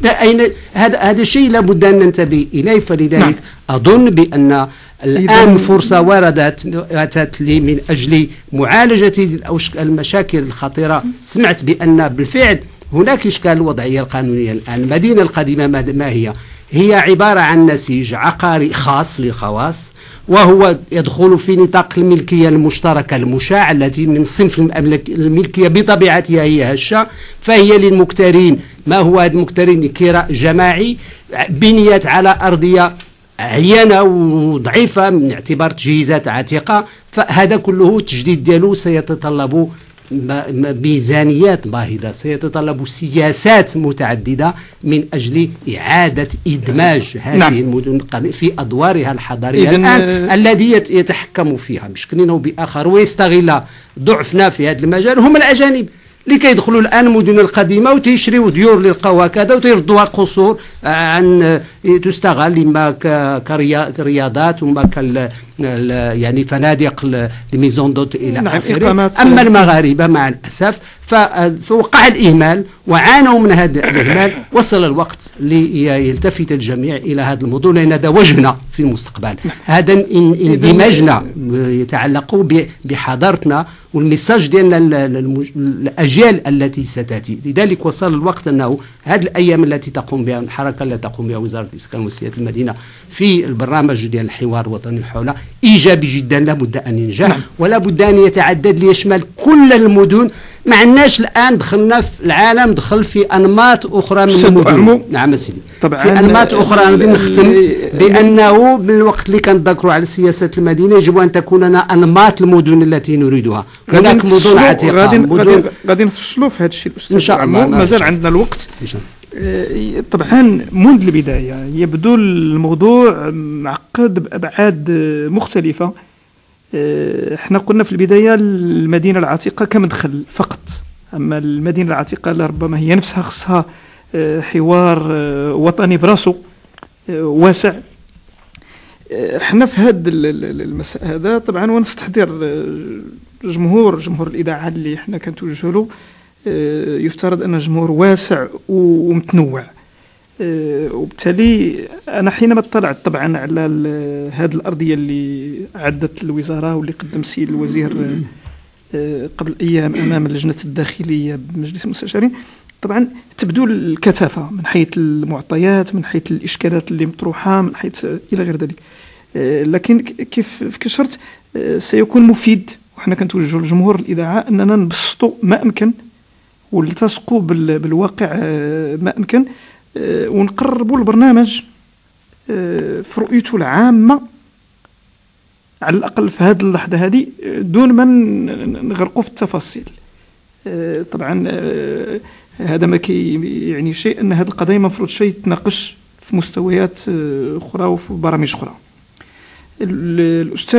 S4: هذا الشيء لابد أن ننتبه إليه. فلذلك أظن بأن الآن فرصة أتت لي من أجل معالجة المشاكل الخطيرة. سمعت بأن بالفعل هناك إشكال الوضعية القانونية الآن. المدينة القديمة ما هي عبارة عن نسيج عقاري خاص للخواص، وهو يدخل في نطاق الملكية المشتركة المشاع التي من صنف الملكية بطبيعتها هي هشة، فهي للمكترين. ما هو هذا المكترين؟ كراء جماعي بنيت على أرضية عيانة وضعيفة من اعتبار تجهيزات عتيقة. فهذا كله التجديد ديالو سيتطلب ميزانيات باهظة، سيتطلب سياسات متعددة من أجل إعادة إدماج هذه المدن في أدوارها الحضارية الآن الذي يتحكم فيها بشكل أو بآخر ويستغل ضعفنا في هذا المجال هم الأجانب لكي يدخلوا الآن المدن القديمة وتشريوا ديور للقوى كذا وتردوها قصور عن تستغل إما كرياضات وما يعني فنادق الميزون دوت إلى آخره. أما المغاربة مع الأسف فوقع الإهمال وعانوا من هذا الإهمال. وصل الوقت ليلتفت الجميع إلى هذا الموضوع لأن هذا وجهنا في المستقبل. هذا اندماجنا يتعلق بحضارتنا والمساج ديالنا الأجيال التي ستأتي. لذلك وصل الوقت أنه هذه الأيام التي تقوم بها الحركة التي تقوم بها وزارة الإسكان وسيادة المدينة في البرنامج ديال الحوار الوطني حول ايجابي جدا، لابد ان ينجح ولا بد ان يتعدد ليشمل كل المدن. ما عندناش الان دخلنا في العالم دخل في انماط اخرى من المدن. نعم سيدي،
S1: طبعا
S4: في انماط اخرى. غادي نختم بانه من الوقت اللي كنذكروا على سياسه المدينه يجب ان تكون لنا انماط المدن التي نريدها. هناك مدن عتيقه.
S1: غادي نفصلوا في هذا الشيء
S4: ان شاء الله،
S1: مازال عندنا الوقت. طبعا منذ البدايه يبدو الموضوع معقد بابعاد مختلفه. احنا قلنا في البدايه المدينه العتيقه كمدخل فقط، اما المدينه العتيقه ربما هي نفسها خصها حوار وطني براسو واسع. احنا في هذا المساء هذا طبعا ونستحضر جمهور الاذاعه اللي احنا كنتوجهوا له، يفترض ان جمهور واسع ومتنوع، وبالتالي انا حينما اطلعت طبعا على هذه الارضيه اللي عدت الوزاره واللي قدم السيد الوزير قبل ايام امام اللجنه الداخليه بمجلس المستشارين، طبعا تبدو الكثافه من حيث المعطيات، من حيث الاشكالات اللي مطروحه، من حيث الى غير ذلك. لكن كيف كشرت سيكون مفيد، وحنا كنتوجهوا لجمهور الاذاعه اننا نبسطوا ما امكن ونلتصقوا بالواقع ما امكن، ونقربوا البرنامج في رؤيته العامه على الاقل في هذه اللحظه هذه دون ما نغرقوا في التفاصيل. طبعا هذا ما يعني شيء ان هذه القضايا المفروض شيء يتناقش في مستويات اخرى وفي برامج اخرى. الاستاذ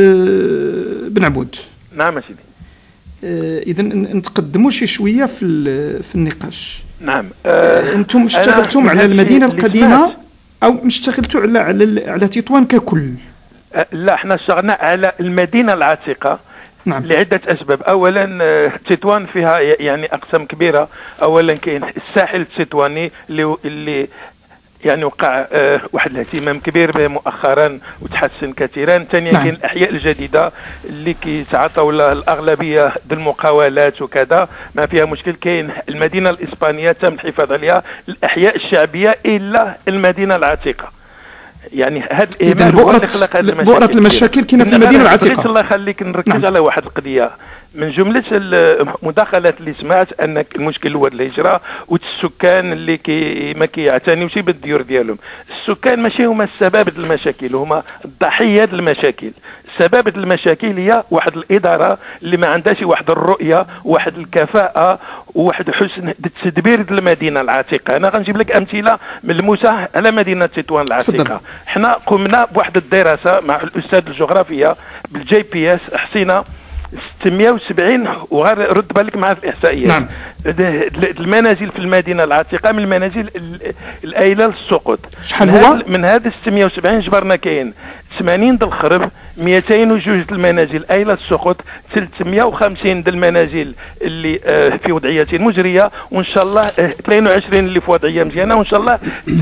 S1: بن عبود.
S5: نعم سيدي.
S1: اذا نتقدموا شي شويه في النقاش.
S5: نعم.
S1: انتم اشتغلتم على المدينه القديمه او اشتغلتوا على تطوان ككل؟
S5: لا، احنا اشتغلنا على المدينه العتيقه. نعم. لعده اسباب. اولا تطوان فيها يعني اقسام كبيره. اولا كاين الساحل التطواني اللي يعني وقع واحد الاهتمام كبير به مؤخرا وتحسن كثيرا. ثانيا كاين الاحياء الجديده اللي كيتعاطوا لها الاغلبيه بالمقاولات وكذا، ما فيها مشكل. كاين المدينه الاسبانيه تم الحفاظ عليها، الاحياء الشعبيه الا المدينه العتيقه. يعني هذا الاهمال هو اللي خلق هذه المشاكل.
S1: بؤرة المشاكل كاينه في المدينه العتيقه.
S5: الله يخليك نركز على واحد القضيه. من جملة المداخلات اللي سمعت أن المشكل هو الهجرة والسكان اللي ما كيعتنيوش بالديور ديالهم. السكان ماشي هما السبب المشاكل، هما الضحية المشاكل. سبب المشاكل هي واحد الإدارة اللي ما عندهاش واحد الرؤية، واحد الكفاءة، وواحد حسن التدبير المدينة العتيقة. أنا غنجيب لك أمثلة ملموسة على مدينة تطوان العتيقة. احنا قمنا بواحد الدراسة مع الأستاذ الجغرافية بالجي بي اس، حسينا 670 وغير رد بالك مع الإحصائيات. نعم. المنازل في المدينة العتيقة من المنازل الآيلة للسقوط.
S1: شحال هو؟
S5: من هذا 670 جبرنا كاين 80 د الخرب، 202 د المنازل آيلة للسقوط، 350 د المنازل اللي في وضعية مزرية، وإن شاء الله 22 اللي في وضعية مزيانة، وإن شاء الله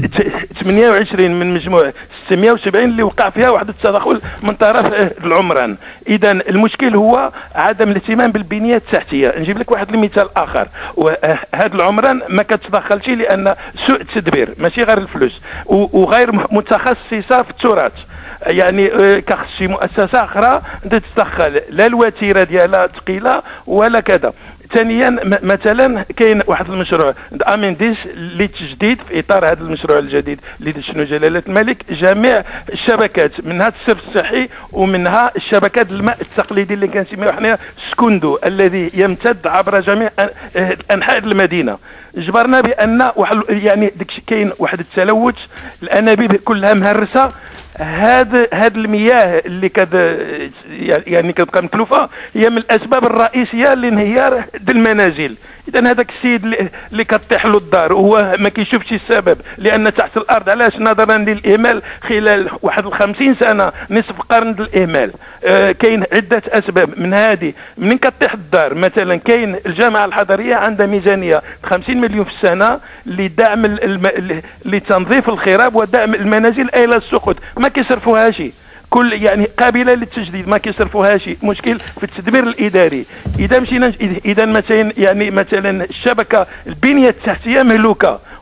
S5: 28 من مجموع 670 اللي وقع فيها واحد التدخل من طرف العمران. إذا المشكل هو عدم الاهتمام بالبنية التحتية. نجيب لك واحد المثال آخر، وهذا العمران ما كتدخلش لأن سوء التدبير، ماشي غير الفلوس، وغير متخصصة في التراث. يعني كخص شي مؤسسة أخرى تتدخل، لا الوتيرة ديالها ثقيلة ولا كذا. ثانيا مثلا كاين واحد المشروع امينديس للتجديد، في اطار هذا المشروع الجديد اللي شنو جلاله الملك جميع الشبكات، منها الصرف الصحي ومنها الشبكات الماء التقليدي اللي كنسميوه حنا سكوندو، الذي يمتد عبر جميع انحاء المدينه. جبرنا بان واحد يعني كاين واحد التلوث، الانابيب كلها مهرسه. هاد المياه اللي يعني كتبقى مكلوفه هي من الاسباب الرئيسيه لانهيار المنازل. اذا هذاك السيد اللي كطيح له الدار وهو ما كيشوفش السبب، لان تحت الارض علاش؟ نظرا للاهمال خلال واحد 50 سنه، نصف قرن الاهمال. كاين عده اسباب من هذه. منين كطيح الدار مثلا كاين الجامعه الحضريه عندها ميزانيه 50 مليون في السنه لدعم لتنظيف الخراب ودعم المنازل الى السقوط، ما كيصرفوهاش. كل يعني قابله للتجديد، ما كيصرفوهاش. مشكل في التدبير الاداري. اذا مشينا مثلا يعني مثلا الشبكه البنيه التحتيه مهلوكه،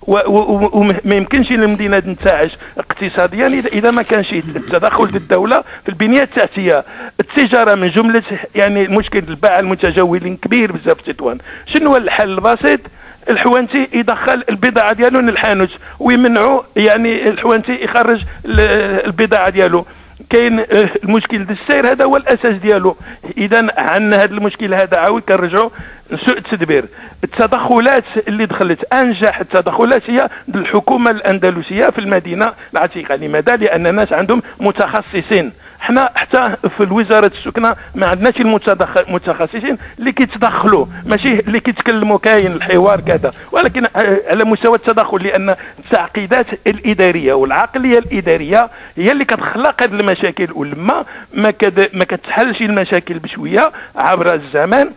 S5: وما يمكنش للمدينه تنتعش اقتصاديا اذا ما كانش التدخل في الدوله في البنيه التحتيه. التجاره من جمله يعني المشكل الباعة المتجولين كبير بزاف في تطوان. شنو هو الحل البسيط؟ الحوانتي يدخل البضاعه ديالو للحانوت ويمنعوا يعني الحوانتي يخرج البضاعه ديالو. كاين المشكل ديال السير هذا هو الاساس ديالو. اذا عندنا هذا المشكل هذا عاود كنرجعوا سوء التدبير. التدخلات اللي دخلت انجح التدخلات هي الحكومه الاندلسيه في المدينه العتيقه. لماذا؟ لان الناس عندهم متخصصين. احنا حتى في وزاره السكنه ما عندناش المتخصصين اللي كيتدخلوا، ماشي اللي كيتكلموا كاين الحوار كذا، ولكن على مستوى التدخل، لان التعقيدات الاداريه والعقليه الاداريه هي اللي كتخلق هذه المشاكل. ولما ما كتحلش المشاكل بشويه عبر الزمان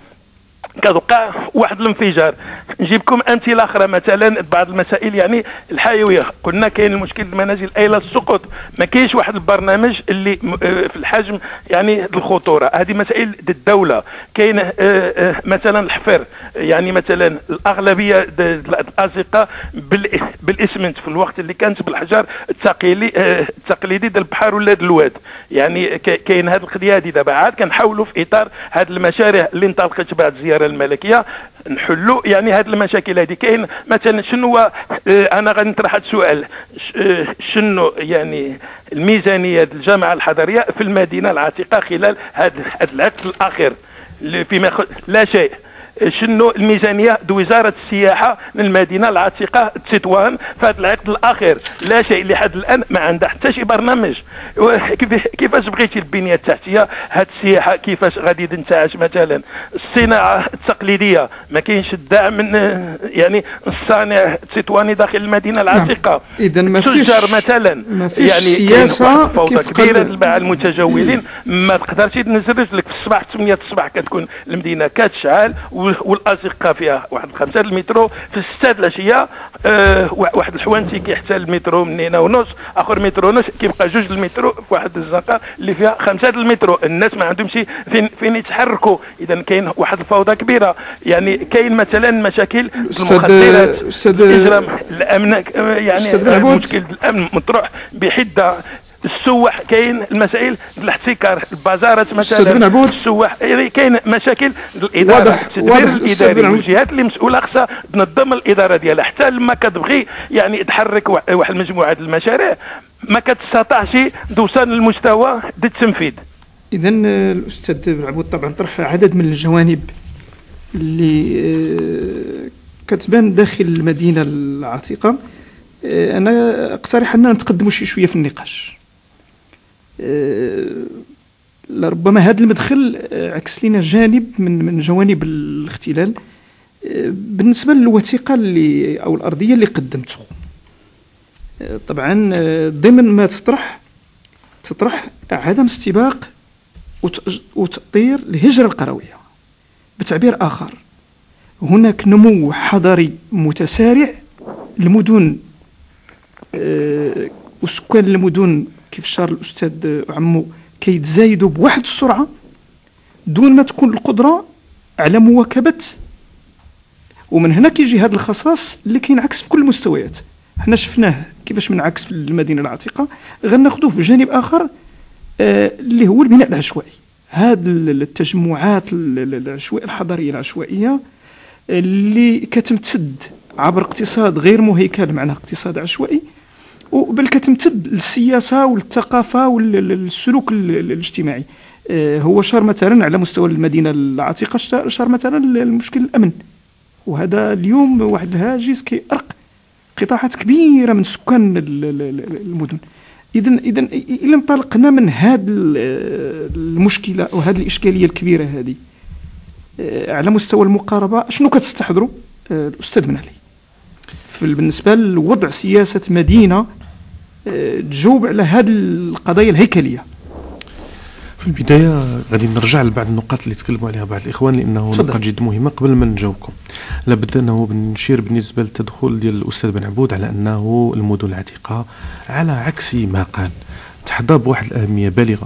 S5: كتوقع واحد الانفجار. نجيبكم امثله اخرى، مثلا بعض المسائل يعني الحيويه. قلنا كاين المشكل المنازل ايله السقوط، ما كاينش واحد البرنامج اللي في الحجم يعني الخطوره. هذه مسائل الدوله. كاين مثلا الحفر، يعني مثلا الاغلبيه الازقه بالاسمنت في الوقت اللي كانت بالحجر التقليدي ديال البحر ولا الواد. يعني كاين هذه القضيه هذه. دابا عاد كنحاولوا في اطار هذه المشاريع اللي انطلقت بعد الزياره الملكيه نحلوا يعني هذه المشاكل هذه. كاين مثلا شنو انا غادي نطرح هذا السؤال، شنو يعني الميزانيه الجامعه الحضريه في المدينه العتيقه خلال هذا العقد الاخير فيما لا شيء؟ شنو الميزانيه وزاره السياحه للمدينه العتيقه تطوان في هذا العقد الاخير؟ لا شيء لحد الان، ما عندها حتى شي برنامج. كيفاش بغيتي البنيه التحتيه هذه السياحه كيفاش غادي تنتعش؟ مثلا الصناعه التقليديه ما كاينش الدعم من يعني الصانع التطواني داخل المدينه العتيقه.
S1: نعم. اذا ما فيش
S5: التجار مثلا
S1: ما فيش
S5: يعني
S1: سياسه
S5: فوضى كبيره تبع المتجولين. ما تقدرش تنزل رجلك في الصباح 8 الصباح كتكون المدينه كتشعل والازقه فيها واحد 5 المترو، في 6 العشيه واحد الحوانتي كيحتل المترو من هنا ونص، اخر مترو ونص، كيبقى 2 المترو في واحد الزنقه اللي فيها 5 المترو. الناس ما عندهمش فين يتحركوا. اذا كاين واحد الفوضى كبيره. يعني كاين مثلا مشاكل المخدرات، الاجرام، الامن، يعني مشكل الامن مطروح بحده. السواح كاين المسائل الاحتكار، البازارات مثلا، السواح كاين مشاكل الاداره، التدبير الاداري والجهات اللي مسؤوله خصها تنظم الاداره ديالها. حتى لما كتبغي يعني تحرك واحد المجموعه ديال المشاريع ما كتستطيعش توصل للمستوى ديال التنفيذ.
S1: اذا الاستاذ بن عبود طبعا طرح عدد من الجوانب اللي كتبان داخل المدينه العتيقه. انا اقترح اننا نتقدموا شويه في النقاش. لربما هذا المدخل عكس لنا جانب من جوانب الاختلال بالنسبه للوثيقه اللي او الارضيه اللي قدمته. طبعا ضمن ما تطرح عدم استباق وتأطير الهجره القرويه. بتعبير اخر، هناك نمو حضري متسارع لمدن وسكان المدن كيف شار الأستاذ عمو كيتزايدوا بواحد السرعة دون ما تكون القدرة على مواكبة. ومن هنا كيجي هذا الخصاص اللي كينعكس في كل المستويات. حنا شفناه كيفاش منعكس في المدينة العتيقة، غناخذوه في جانب آخر اللي هو البناء العشوائي. هذه التجمعات الحضرية العشوائية اللي كتمتد عبر اقتصاد غير مهيكل، معناه اقتصاد عشوائي، بل كتمتد للسياسة والثقافة والسلوك الاجتماعي. هو شار مثلا على مستوى المدينة العتيقة، شار مثلا المشكل الأمن، وهذا اليوم واحد الهاجس كيأرق قطاعات كبيرة من سكان المدن. إذا إلا انطلقنا من هذه المشكلة أو هذه الإشكالية الكبيرة هذه على مستوى المقاربة، شنو كتستحضروا الأستاذ بن علي بالنسبة لوضع سياسة مدينة تجاوب على هذه القضايا الهيكلية؟
S2: في البداية غادي نرجع لبعض النقاط اللي تكلموا عليها بعض الإخوان، لأنه نقاط جد مهمة. قبل ما نجاوبكم لابد أنه بنشير بالنسبة للتدخل ديال الأستاذ بن عبود على أنه المدن العتيقة على عكس ما قال تحظى بواحد الأهمية بالغة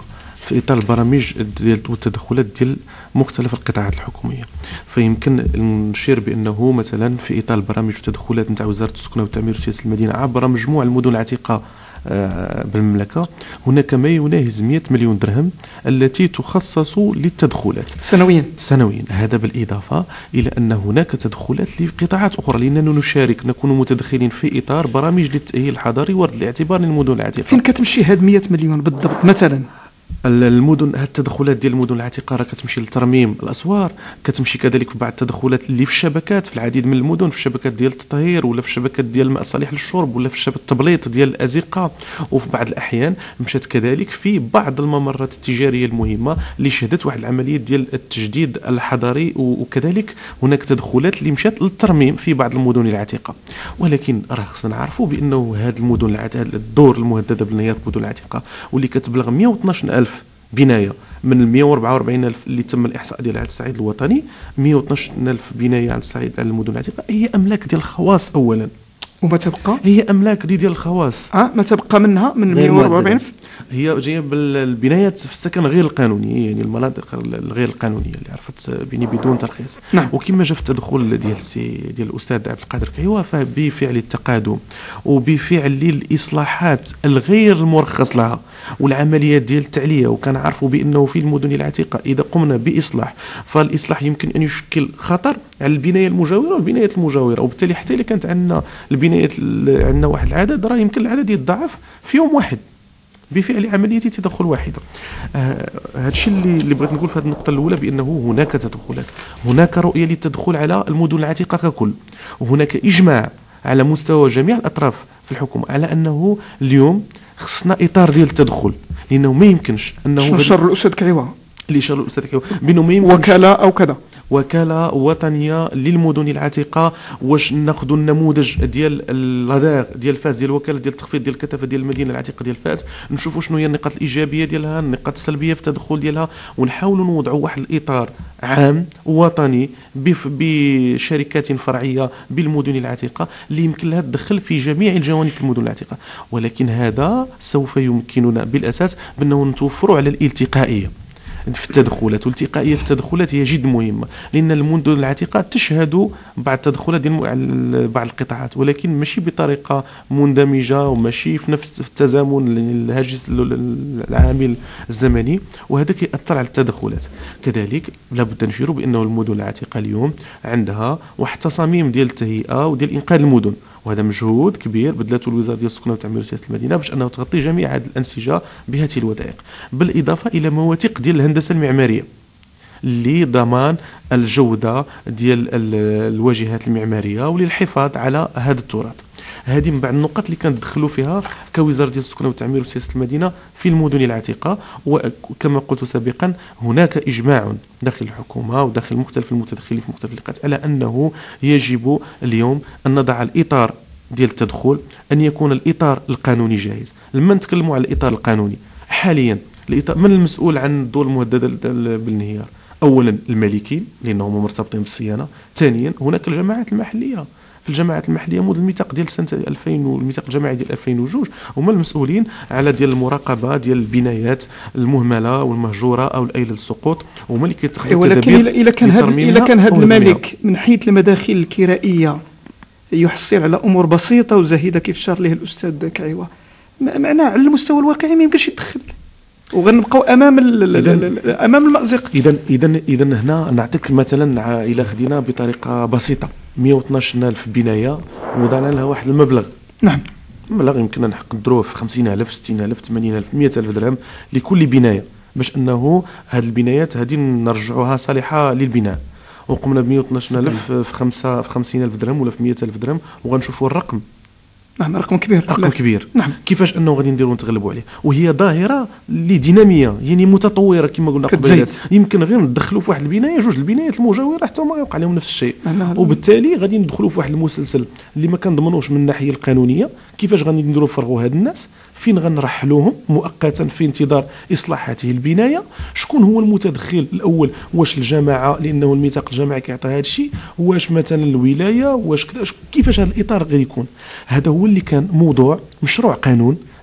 S2: في اطار البرامج ديال والتدخلات ديال مختلف القطاعات الحكوميه. فيمكن نشير بانه مثلا في اطار البرامج والتدخلات نتاع وزاره السكنه والتعمير وسياسه المدينه عبر مجموع المدن العتيقه بالمملكة، هناك ما يناهز 100 مليون درهم التي تخصص للتدخلات سنويا. هذا بالإضافة إلى أن هناك تدخلات لقطاعات أخرى، لأننا نشارك نكون متدخلين في إطار برامج للتأهيل الحضري ورد الاعتبار للمدن العتيقة.
S1: فين كتمشي هاد 100 مليون بالضبط مثلا؟
S2: المدن، هاد التدخلات ديال المدن العتيقه راه كتمشي لترميم الاسوار، كتمشي كذلك في بعض التدخلات اللي في الشبكات في العديد من المدن، في الشبكات ديال التطهير ولا في الشبكات ديال المصالح للشرب ولا في الشبكه التبليط ديال الازقه، وفي بعض الاحيان مشات كذلك في بعض الممرات التجاريه المهمه اللي شهدت واحد العمليه ديال التجديد الحضري، وكذلك هناك تدخلات اللي مشات للترميم في بعض المدن العتيقه. ولكن راه خصنا نعرفوا بانه هاد المدن العتيقه، الدور المهدده بالنهيات المدن العتيقه واللي كتبلغ 112,000 بناية من ال 144,000 اللي تم الإحصاء ديالها على الصعيد الوطني، 112,000 بناية على الصعيد على المدن العتيقة هي أملاك ديال الخواص أولا،
S1: وما تبقى
S2: هي أملاك ديال الخواص
S1: ما تبقى منها من 144,000
S2: هي جايه بالبنايات في السكن غير القانوني، يعني المناطق الغير القانونيه اللي عرفت بني بدون ترخيص.
S1: نعم.
S2: وكما جا في التدخل ديال الاستاذ عبد القادر كعيوة، فبفعل التقادم وبفعل الاصلاحات الغير المرخص لها والعمليات ديال التعليه، وكنعرفوا بانه في المدن العتيقه اذا قمنا باصلاح فالاصلاح يمكن ان يشكل خطر على البنايه المجاوره والبنايات المجاوره، وبالتالي حتى اذا كانت عندنا البنايات عندنا واحد العدد راه يمكن العدد يتضاعف في يوم واحد بفعل عملية تدخل واحدة. هذا الشيء اللي بغيت نقول في هذه النقطة الأولى، بأنه هناك تدخلات، هناك رؤية للتدخل على المدن العتيقة ككل، وهناك إجماع على مستوى جميع الأطراف في الحكومة على أنه اليوم خصنا إطار ديال التدخل، لأنه ما يمكنش أنه
S1: شنو شر الأستاذ كعيوة
S2: اللي شر الأستاذ كعيوة بأنه ما يمكنش
S1: وكالة أو كذا
S2: وكالة وطنية للمدن العتيقة. واش ناخذوا النموذج ديال الرادار ديال فاس ديال الوكالة ديال التخفيض ديال الكثافة ديال المدينة العتيقة ديال فاس، نشوفوا شنو هي النقاط الإيجابية ديالها، النقاط السلبية في التدخل ديالها، ونحاولوا نوضعوا واحد الإطار عام وطني بشركات فرعية بالمدن العتيقة اللي يمكن لها تدخل في جميع الجوانب في المدن العتيقة. ولكن هذا سوف يمكننا بالأساس بأنه نتوفروا على الالتقائية في التدخلات، والالتقائيه في التدخلات هي جد مهمه، لان المدن العتيقه تشهد بعض التدخلات ديال بعض القطاعات، ولكن ماشي بطريقه مندمجه وماشي في نفس التزامن الهاجس العامل الزمني، وهذا كيأثر على التدخلات. كذلك لابد نشيروا بانه المدن العتيقه اليوم عندها واحد التصاميم ديال التهيئه وديال انقاذ المدن، وهذا مجهود كبير بذلته الوزاره ديال السكنه والتعمير وسياسه المدينه باش انه تغطي جميع هذه الانسجه بهذه الوثائق، بالاضافه الى مواثيق ديال الهندسه المعماريه لضمان الجوده ديال الواجهات المعماريه وللحفاظ على هذا التراث. هذه من بعض النقط اللي كندخلوا فيها كوزاره ديال السكنه والتعمير وسياسه المدينه في المدن العتيقه. وكما قلت سابقا هناك اجماع داخل الحكومه وداخل مختلف المتدخلين في مختلف اللقاءات على انه يجب اليوم ان نضع الاطار ديال التدخل، ان يكون الاطار القانوني جاهز. لما نتكلموا على الاطار القانوني حاليا، الإطار من المسؤول عن الدور المهدده بالانهيار؟ اولا المالكين لانهم مرتبطين بالصيانه، ثانيا هناك الجماعات المحليه. في الجماعات المحليه مود الميثاق ديال سنه 2000 والميثاق الجماعي ديال 2002 هما المسؤولين على ديال المراقبه ديال البنايات المهمله والمهجوره او الايله للسقوط، هما اللي كيتخذوا التدابير.
S1: ولكن الا كان هذا المالك من حيث المداخل الكرائيه يحصل على امور بسيطه وزهيده كيف شار ليه الاستاذ كعيوة، معناه على المستوى الواقعي ما يمكنش يدخل وغنبقاو امام المأزق.
S2: اذا هنا نعطيك مثلا الى خدينا بطريقه بسيطه 112,000 بنايه وضعنا لها واحد المبلغ.
S1: نعم.
S2: مبلغ يمكننا نقدروه في 50,000 60,000 80,000 100,000 درهم لكل بنايه، باش انه هذه البنايات هذه نرجعوها صالحه للبناء. وقمنا ب 112,000 في 50,000 درهم ولا في 100,000 درهم، وغنشوفوا الرقم.
S1: نعم رقم كبير.
S2: رقم كبير.
S1: نعم.
S2: كيفاش انه غادي نديروا نتغلبوا عليه؟ وهي ظاهره اللي ديناميه، يعني متطوره كما قلنا قبل. يمكن غير ندخلوا في واحد البنايه جوج البنايات المجاوره حتى ما يوقع لهم نفس الشيء، وبالتالي غادي ندخلوا في واحد المسلسل اللي ما كنضمنوش من الناحيه القانونيه. كيفاش غادي نديروا نفرغوا هاد الناس؟ فين غنرحلوهم مؤقتا في انتظار اصلاح هذه البنايه؟ شكون هو المتدخل الاول؟ واش الجماعه لانه الميثاق الجماعي كيعطي هذا الشيء؟ واش مثلا الولايه؟ واش كذا؟ كيفاش هذا الاطار غادي يكون؟ هذا هو اللي كان موضوع مشروع قانون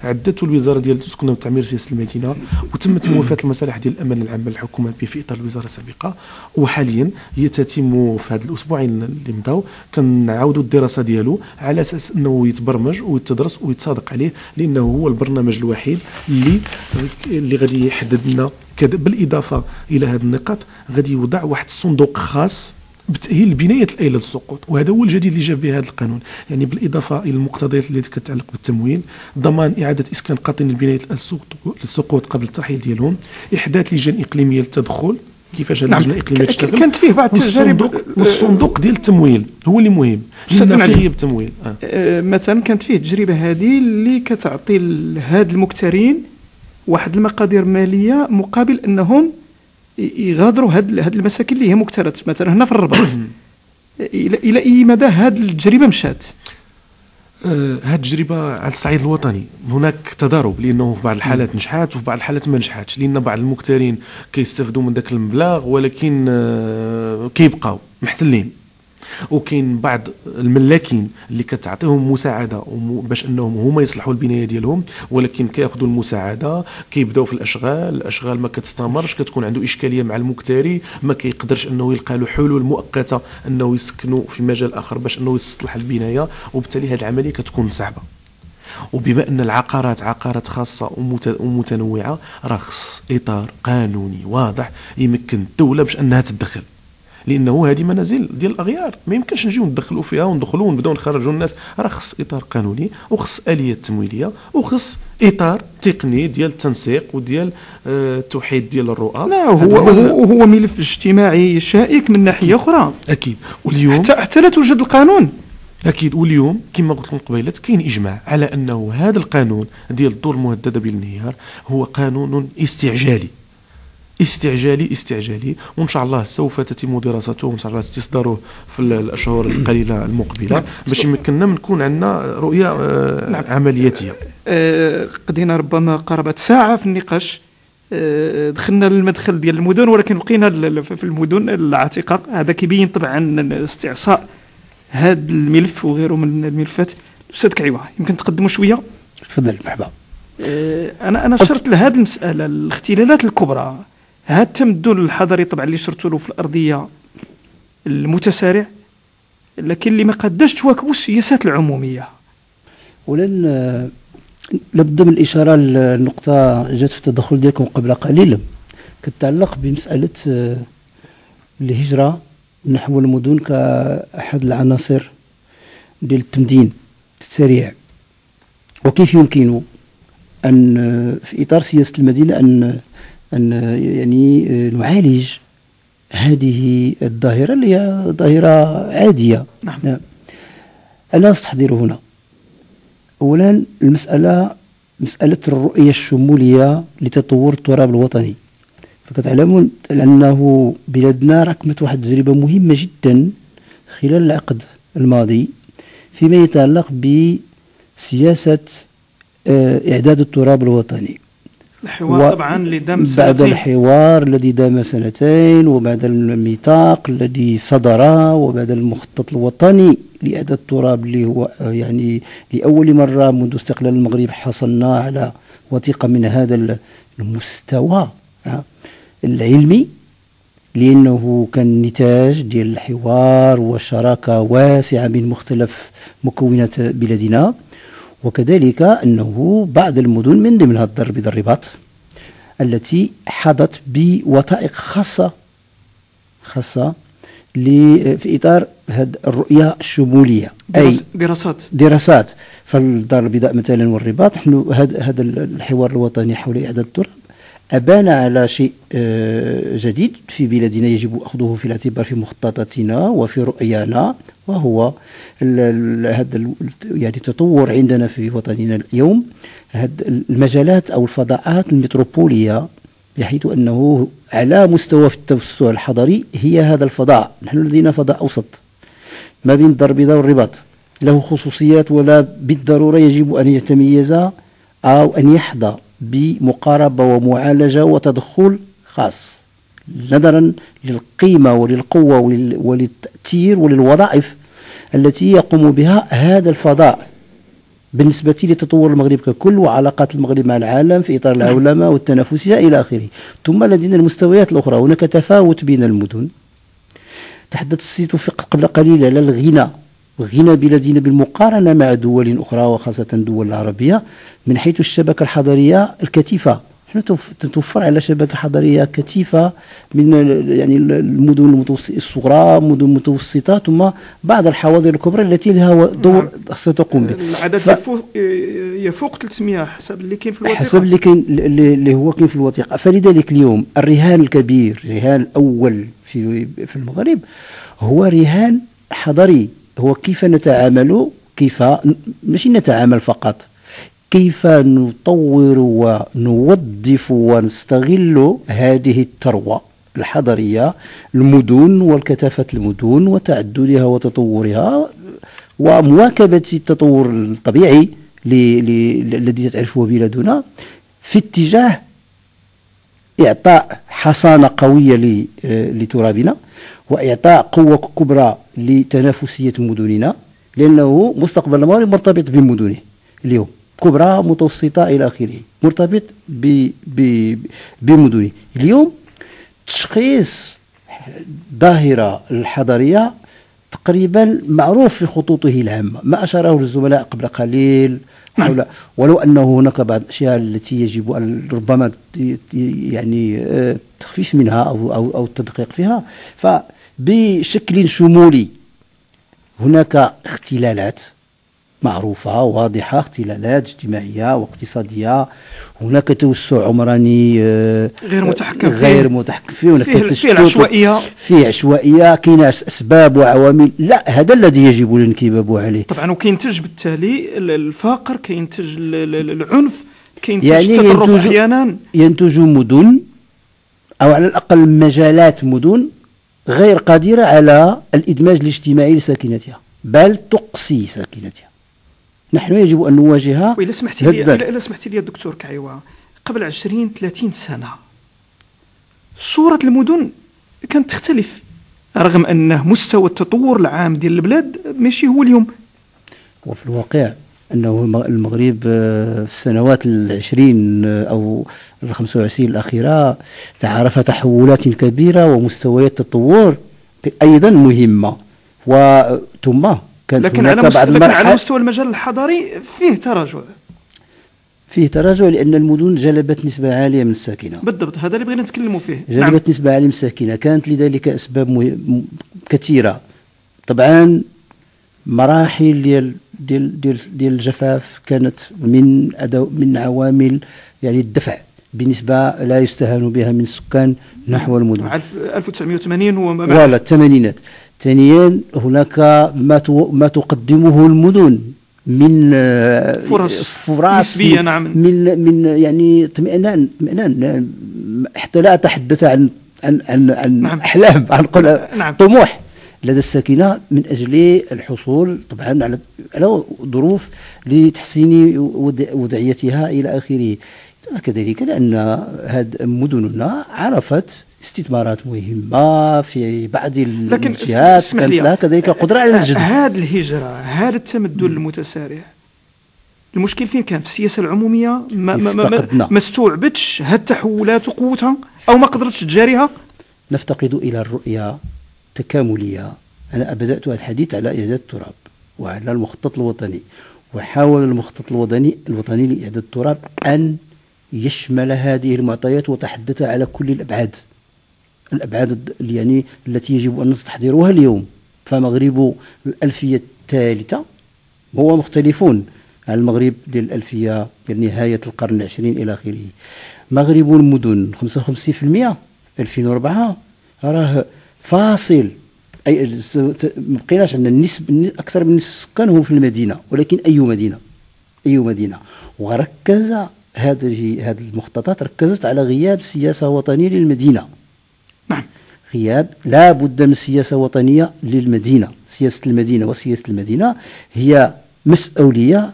S2: عدته الوزاره ديال السكنه والتعمير وسياسه المدينه، وتمت موافاه المصالح ديال الامانه العامه للحكومه في اطار الوزاره السابقه، وحاليا هي تتم في هذا الاسبوعين اللي مضاو كنعاودوا الدراسه ديالو على اساس انه يتبرمج ويتدرس ويتصادق عليه، لانه هو البرنامج الوحيد اللي غادي يحدد لنا بالاضافه الى هذه النقاط غادي يوضع واحد الصندوق خاص بتأهيل بناية الآلة للسقوط، وهذا هو الجديد اللي جاب به هذا القانون. يعني بالإضافة إلى المقتضيات التي كتتعلق بالتمويل، ضمان إعادة إسكان قاطني البناية للسقوط قبل الترحيل ديالهم، إحداث لجان إقليمية للتدخل، كيفاش هذه اللجنة الإقليمية تشتغل،
S1: كانت فيه بعض التجارب،
S2: والصندوق ديال التمويل هو اللي مهم لأن فيه غياب التمويل.
S1: مثلا كانت فيه التجربة هذه اللي كتعطي لهاد المكترين واحد المقادير مالية مقابل أنهم يغادروا هاد المساكن اللي هي مكترث، مثلا هنا في الرباط. الى اي مدى هاد التجربه مشات؟
S2: هاد التجربه على الصعيد الوطني هناك تضارب، لانه في بعض الحالات نجحات وفي بعض الحالات ما نجحاتش، لان بعض المكترين كيستافدوا من ذاك المبلغ ولكن كيبقاو محتلين، وكاين بعض الملاكين اللي كتعطيهم مساعده باش انهم هما يصلحوا البنايه ديالهم، ولكن كياخذوا المساعده كيبداو في الاشغال ما كتستمرش، كتكون عنده اشكاليه مع المكتري، ما كيقدرش انه يلقى له حلول مؤقته انه يسكنوا في مجال اخر باش انه يصلح البنايه، وبالتالي هذه العمليه كتكون صعبه. وبما ان العقارات عقارات خاصه ومتنوعه، راه خص اطار قانوني واضح يمكن الدوله باش انها تتدخل، لانه هذه منازل ديال الاغيار ما يمكنش نجيو ندخلوا فيها وندخلوا ونبداو نخرجوا الناس، راه خص اطار قانوني وخص اليات تمويليه وخص اطار تقني ديال التنسيق وديال التوحيد ديال الرؤى.
S1: لا هو ملف اجتماعي شائك من ناحيه اخرى
S2: اكيد، واليوم
S1: حتى لا توجد القانون
S2: اكيد، واليوم كما قلت لكم قبيله كاين اجماع على انه هذا القانون ديال الدور المهدده بالانهيار هو قانون استعجالي، وان شاء الله سوف تتم دراسته وان شاء الله استصداره في الاشهر القليله المقبله باش يمكننا نكون عندنا رؤيه عملياتيه.
S1: قضينا ربما قرابه ساعه في النقاش، دخلنا للمدخل ديال المدن ولكن بقينا في المدن العتيقه. هذا كيبين طبعا استعصاء هذا الملف وغيره من الملفات. استاذ كعيوه يمكن تقدموا شويه؟
S3: تفضل مرحبا.
S1: انا شرت لهذه المساله الاختلالات الكبرى، هذا التمدن الحضري طبعا اللي شرتوا له في الارضيه المتسارع، لكن اللي ما قداش تواكبوا السياسات العموميه.
S3: ولن لابد من الاشاره للنقطه جات في التدخل ديالكم قبل قليل، كتتعلق بمساله الهجره نحو المدن كاحد العناصر ديال التمدين السريع، وكيف يمكن ان في اطار سياسه المدينه ان يعني نعالج هذه الظاهره اللي هي ظاهره عاديه.
S1: نعم.
S3: انا استحضر هنا اولا مساله الرؤيه الشموليه لتطور التراب الوطني. فكتعلمون انه بلادنا ركبت واحد التجربه مهمه جدا خلال العقد الماضي فيما يتعلق بسياسه اعداد التراب الوطني.
S1: الحوار طبعا اللي دام سنتين،
S3: بعد الحوار الذي دام سنتين، وبعد الميثاق الذي صدر، وبعد المخطط الوطني لإعداد التراب اللي هو يعني لأول مرة منذ استقلال المغرب حصلنا على وثيقة من هذا المستوى العلمي، لأنه كان نتاج ديال الحوار وشراكة واسعة بين مختلف مكونات بلادنا. وكذلك أنه بعض المدن من ضمنها الدار البيضاء الرباط التي حظت بوثائق خاصة في إطار هذه الرؤية الشمولية، أي دراسات. فالدار البيضاء مثلا والرباط، نحن هذا الحوار الوطني حول إعادة التراب أبان على شيء جديد في بلادنا يجب أخذه في الاعتبار في مخططاتنا وفي رؤيانا، وهو هذا يعني التطور عندنا في وطننا اليوم، هذه المجالات أو الفضاءات المتروبولية، بحيث أنه على مستوى في التوسع الحضري هي هذا الفضاء. نحن لدينا فضاء أوسط ما بين الدار البيضاء والرباط، له خصوصيات ولا بالضرورة يجب أن يتميز أو أن يحظى بمقاربة ومعالجة وتدخل خاص نظرا للقيمة وللقوة وللتأثير وللوظائف التي يقوم بها هذا الفضاء بالنسبة لتطور المغرب ككل وعلاقات المغرب مع العالم في إطار العولمة والتنافسية إلى آخره. ثم لدينا المستويات الأخرى، هناك تفاوت بين المدن. تحدث السيد توفيق قبل قليل على غنى بلادنا بالمقارنة مع دول أخرى وخاصة الدول العربية من حيث الشبكة الحضرية الكثيفة. نحن تتوفر على شبكة حضرية كثيفة من يعني المدن الصغرى، مدن متوسطة، ثم بعض الحواضر الكبرى التي لها دور ستقوم به.
S1: العدد يفوق 300 حسب اللي كاين في الوثيقة،
S3: حسب اللي هو كاين في الوثيقة. فلذلك اليوم الرهان الكبير، الرهان الأول في المغرب هو رهان حضري، هو كيف نتعامل، كيف ماشي نتعامل فقط، كيف نطور ونوظف ونستغل هذه الثروة الحضرية، المدن والكثافة المدن وتعددها وتطورها ومواكبة التطور الطبيعي الذي تعرفه بلادنا في اتجاه إعطاء حصانة قوية لترابنا وإعطاء قوة كبرى لتنافسية مدننا، لأنه مستقبل المغرب مرتبط بمدنه اليوم، كبرى متوسطة إلى آخره، مرتبط بمدنه. اليوم تشخيص ظاهرة الحضرية تقريبا معروف في خطوطه العامة، ما أشاره الزملاء قبل قليل حول، ولو أنه هناك بعض الأشياء التي يجب أن ربما يعني التخفيف منها أو التدقيق فيها. فبشكل شمولي هناك اختلالات معروفة واضحة، اختلالات اجتماعية واقتصادية، هناك توسع عمراني غير متحكم فيه، هناك
S1: فيه العشوائية،
S3: فيه عشوائية، كاين أسباب وعوامل، لا هذا الذي يجب الانكباب عليه طبعا،
S1: وكينتج بالتالي الفقر، كينتج العنف، كينتج يعني التطرف أحيانا،
S3: ينتج مدن أو على الأقل مجالات مدن غير قادرة على الإدماج الاجتماعي لساكنتها، بل تقصي ساكنتها. نحن يجب أن نواجهها.
S1: وإذا سمحت لي الدكتور كعيوة، قبل 20-30 سنة صورة المدن كانت تختلف، رغم أن مستوى التطور العام ديال البلاد ماشي هو اليوم.
S3: وفي الواقع أنه المغرب في السنوات 20 أو 25 الأخيرة تعرف تحولات كبيرة ومستويات تطور أيضا مهمة، وثم
S1: لكن على مستوى المجال الحضري فيه تراجع،
S3: لأن المدن جلبت نسبة عالية من الساكنة.
S1: بالضبط، هذا اللي بغينا نتكلموا فيه.
S3: جلبت نسبة عالية من الساكنة، كانت لذلك أسباب كثيرة. طبعا مراحل ديال الجفاف كانت من عوامل يعني الدفع بنسبة لا يستهان بها من السكان نحو المدن.
S1: 1980
S3: ولا الثمانينات. ثانيا هناك ما تقدمه المدن من
S1: فرص
S3: نسبية، نعم، من يعني اطمئنان، حتى لا أتحدث عن
S1: نعم.
S3: أحلام، عن
S1: نعم.
S3: طموح لدى الساكنة من أجل الحصول طبعا على ظروف لتحسين وضعيتها إلى آخره. كذلك لأن مدننا عرفت استثمارات مهمة في بعض الجهات، كانت لها كذلك قدرة على الجذب.
S1: هذه الهجرة، هذا التمدن المتسارع، المشكل فين كان؟ في السياسة العمومية ما استوعبتش هذه التحولات وقوتها، أو ما قدرتش تجاريها.
S3: نفتقد إلى الرؤية تكاملية. أنا بدأت الحديث على إعادة التراب وعلى المخطط الوطني، وحاول المخطط الوطني لإعادة التراب أن يشمل هذه المعطيات وتحدث على كل الأبعاد يعني التي يجب أن نستحضرها اليوم. فمغرب الألفية الثالثة هو مختلفون عن المغرب ديال الألفية ديال نهاية القرن العشرين إلى آخره. مغرب المدن 55% 2004 راه فاصل، أي ما بقيناش عندنا أكثر من نصف السكان هو في المدينة، ولكن أي مدينة وركز هذه المخططات ركزت على غياب سياسة وطنية للمدينة.
S1: نعم،
S3: غياب، لا بد من سياسة وطنية للمدينة. سياسة المدينة وسياسة المدينة هي مسؤولية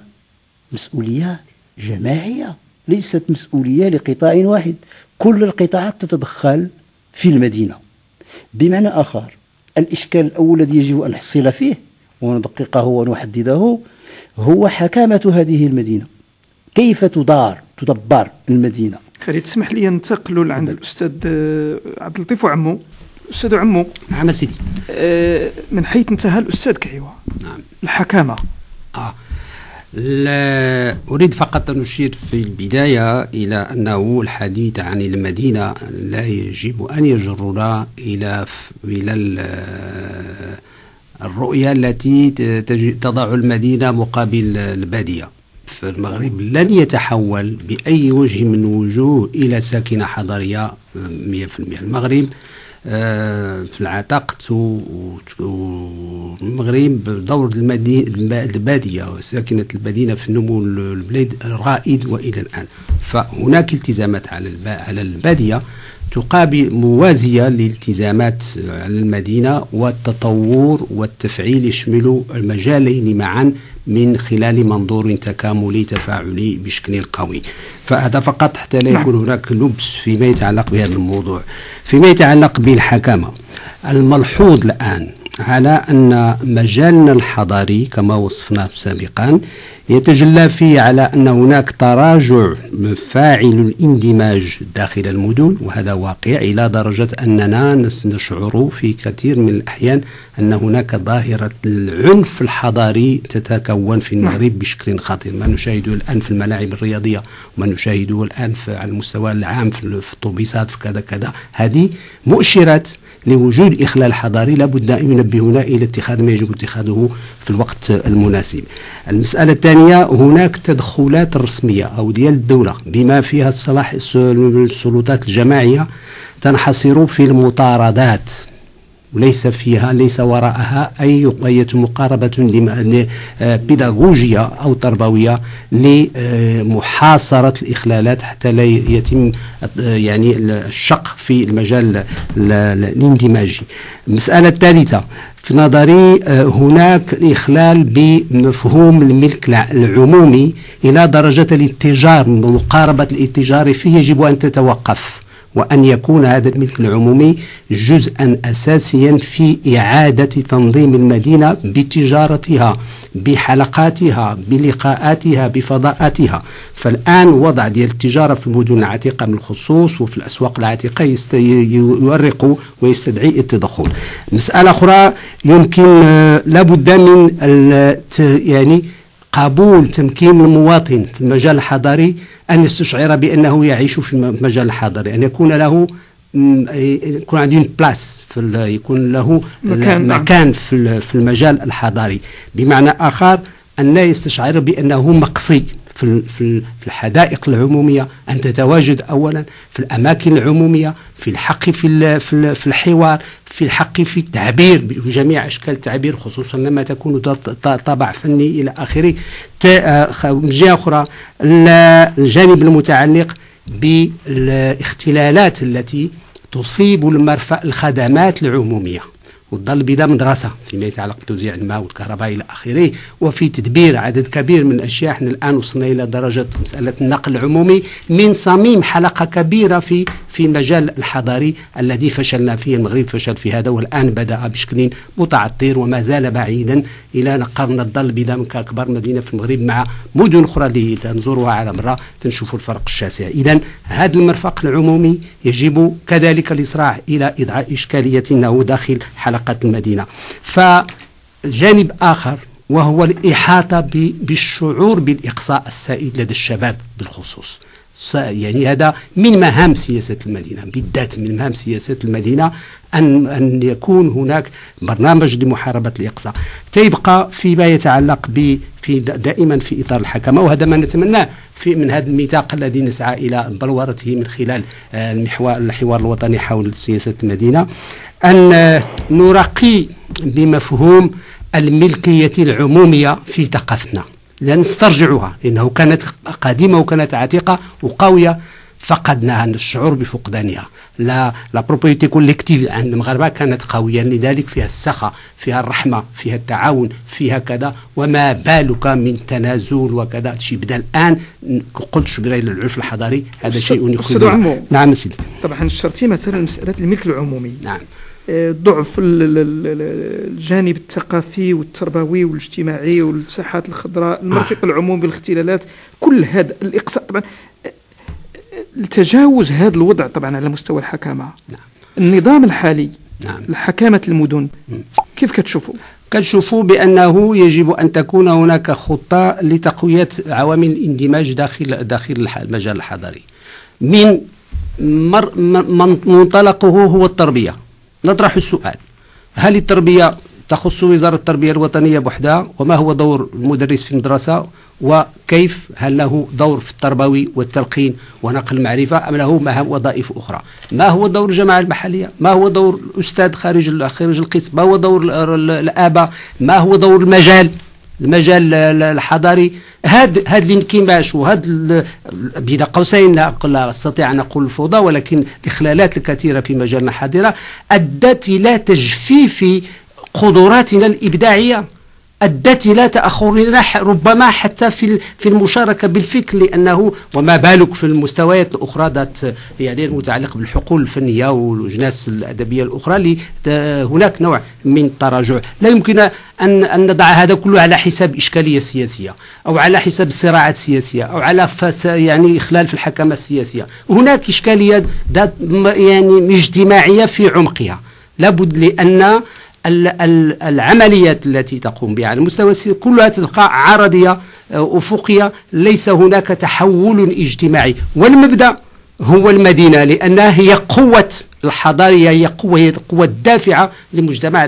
S3: جماعية، ليست مسؤولية لقطاع واحد، كل القطاعات تتدخل في المدينة. بمعنى آخر، الإشكال الأول الذي يجب أن نحصل فيه وندققه ونحدده هو حكامة هذه المدينة، كيف تدبر المدينة.
S1: خلي تسمح لي ننتقل عند الأستاذ عبد اللطيف وعمو. أستاذ عمو.
S4: نعم سيدي.
S1: من حيث انتهى الأستاذ كحيوة.
S4: نعم.
S1: الحكامة.
S4: لا أريد فقط أن أشير في البداية إلى أنه الحديث عن المدينة لا يجب أن يجرنا إلى الرؤية التي تضع المدينة مقابل البادية. فالمغرب لن يتحول بأي وجه من وجوه إلى ساكنة حضرية 100%. المغرب في العتاقة المغرب بدور البادية وساكنة المدينة في نمو البلاد رائد وإلى الآن. فهناك التزامات على البادية تقابل موازية للالتزامات على المدينة، والتطور والتفعيل يشمل المجالين معا من خلال منظور تكاملي تفاعلي بشكل قوي. فهذا فقط حتى لا يكون هناك لبس فيما يتعلق بهذا الموضوع. فيما يتعلق بالحكامة، الملحوظ الآن على أن مجالنا الحضاري كما وصفناه سابقا يتجلى فيه على أن هناك تراجع فاعل الاندماج داخل المدن، وهذا واقع إلى درجة أننا نشعر في كثير من الأحيان أن هناك ظاهرة العنف الحضاري تتكون في المغرب بشكل خطير. ما نشاهده الآن في الملاعب الرياضية، وما نشاهده الآن على المستوى العام في الطوبيسات في كذا كذا، هذه مؤشرات لوجود إخلال حضاري لابد أن ينبهنا إلى اتخاذ ما يجب اتخاذه في الوقت المناسب. المسألة الثانية، هناك تدخلات رسمية أو ديال الدولة بما فيها السلطات الجماعية تنحصر في المطاردات، وليس وراءها أي مقاربة بيداغوجية أو تربوية لمحاصرة الإخلالات حتى لا يتم يعني الشق في المجال الاندماجي. المسألة الثالثة في نظري، هناك الإخلال بمفهوم الملك العمومي إلى درجة الاتجار، مقاربة الاتجار فيه يجب أن تتوقف، وأن يكون هذا الملك العمومي جزءا أساسيا في إعادة تنظيم المدينة بتجارتها، بحلقاتها، بلقاءاتها، بفضاءاتها. فالآن وضع ديال التجارة في المدن العتيقة من الخصوص وفي الأسواق العتيقة يؤرق ويستدعي التدخل. مسألة أخرى يمكن لابد من يعني قبول تمكين المواطن في المجال الحضاري أن يستشعر بأنه يعيش في المجال الحضاري، أن يكون له يكون عنده بلاس يكون له مكان في المجال الحضاري. بمعنى آخر أن لا يستشعر بأنه مقصي في الحدائق العمومية، أن تتواجد أولا في الأماكن العمومية، في الحق في الحوار، في الحق في التعبير بجميع أشكال التعبير، خصوصا لما تكون طابع فني إلى آخره. من جهة أخرى الجانب المتعلق بالاختلالات التي تصيب المرفأ الخدمات العمومية، وتظل بدا مدرسة فيما يتعلق بتوزيع الماء والكهرباء إلى آخره، وفي تدبير عدد كبير من الأشياء. احنا الآن وصلنا إلى درجة مسألة النقل العمومي من صميم حلقة كبيرة في المجال الحضاري الذي فشلنا فيه. المغرب فشل في هذا، والآن بدأ بشكل متعطر وما زال بعيدا إلى نقرن الظل بدا من كأكبر مدينة في المغرب مع مدن أخرى اللي تنظرها على مرة تنشوفوا الفرق الشاسع. إذن هذا المرفق العمومي يجب كذلك الإسراع إلى إضعاف إشكالية أنه داخل حلقة المدينة. فجانب آخر وهو الإحاطة بالشعور بالإقصاء السائد لدى الشباب بالخصوص. يعني هذا من مهام سياسة المدينة، بالذات من مهام سياسة المدينة أن يكون هناك برنامج لمحاربة الإقصاء. تيبقى فيما يتعلق دائما في إطار الحكمة، وهذا ما نتمناه من هذا الميثاق الذي نسعى إلى بلورته من خلال الحوار الوطني حول سياسة المدينة، أن نرقي بمفهوم الملكية العمومية في ثقافتنا، لا نسترجعها لأنه كانت قديمة وكانت عتيقة وقوية، فقدناها، الشعور بفقدانها. لا بروبريتي كوليكتيف عند المغاربة كانت قوية، لذلك فيها السخاء، فيها الرحمة، فيها التعاون، فيها كذا، وما بالك من تنازل وكذا. شيء بدا الآن قلت شبيرة إلى العنف الحضاري، هذا شيء يخلو.
S1: عمو.
S4: نعم سيدي.
S1: طبعا شرتي مثلا مسألة الملك العمومي.
S4: نعم.
S1: ضعف الجانب الثقافي والتربوي والاجتماعي والساحات الخضراء، المرفق العمومي بالاختلالات، كل هذا الإقصاء طبعا، التجاوز هذا الوضع طبعا على مستوى الحكامة. النظام الحالي لحكامة المدن كيف كتشوفوا؟
S4: كنشوفوا بأنه يجب أن تكون هناك خطة لتقوية عوامل الاندماج داخل المجال الحضري. من منطلقه هو التربية. نطرح السؤال: هل التربية تخص وزارة التربية الوطنية بوحدها؟ وما هو دور المدرس في المدرسة؟ وكيف هل له دور في التربوي والتلقين ونقل المعرفة أم له مهام وظائف أخرى؟ ما هو دور الجماعة المحلية؟ ما هو دور الأستاذ خارج القسم؟ ما هو دور الآباء؟ ما هو دور المجال الحضاري؟ هذا الانكماش وهذا بين قوسين لا استطيع ان اقول الفوضى، ولكن الاخلالات الكثيره في مجالنا الحضاري ادت الى تجفيف قدراتنا الابداعيه، أدت إلى تأخرنا ربما حتى في المشاركة بالفكر، لأنه وما بالك في المستويات الأخرى ذات يعني المتعلقة بالحقول الفنية والأجناس الأدبية الأخرى هناك نوع من التراجع. لا يمكن أن نضع هذا كله على حساب إشكالية سياسية أو على حساب الصراعات السياسية أو على يعني إخلال في الحكمة السياسية. هناك إشكالية ذات يعني اجتماعية في عمقها، لابد لأن العمليات التي تقوم بها على المستوى السياسي كلها تبقى عرضية أفقية، ليس هناك تحول اجتماعي. والمبدأ هو المدينة، لأنها هي قوة الحضارية، هي قوة الدافعة للمجتمع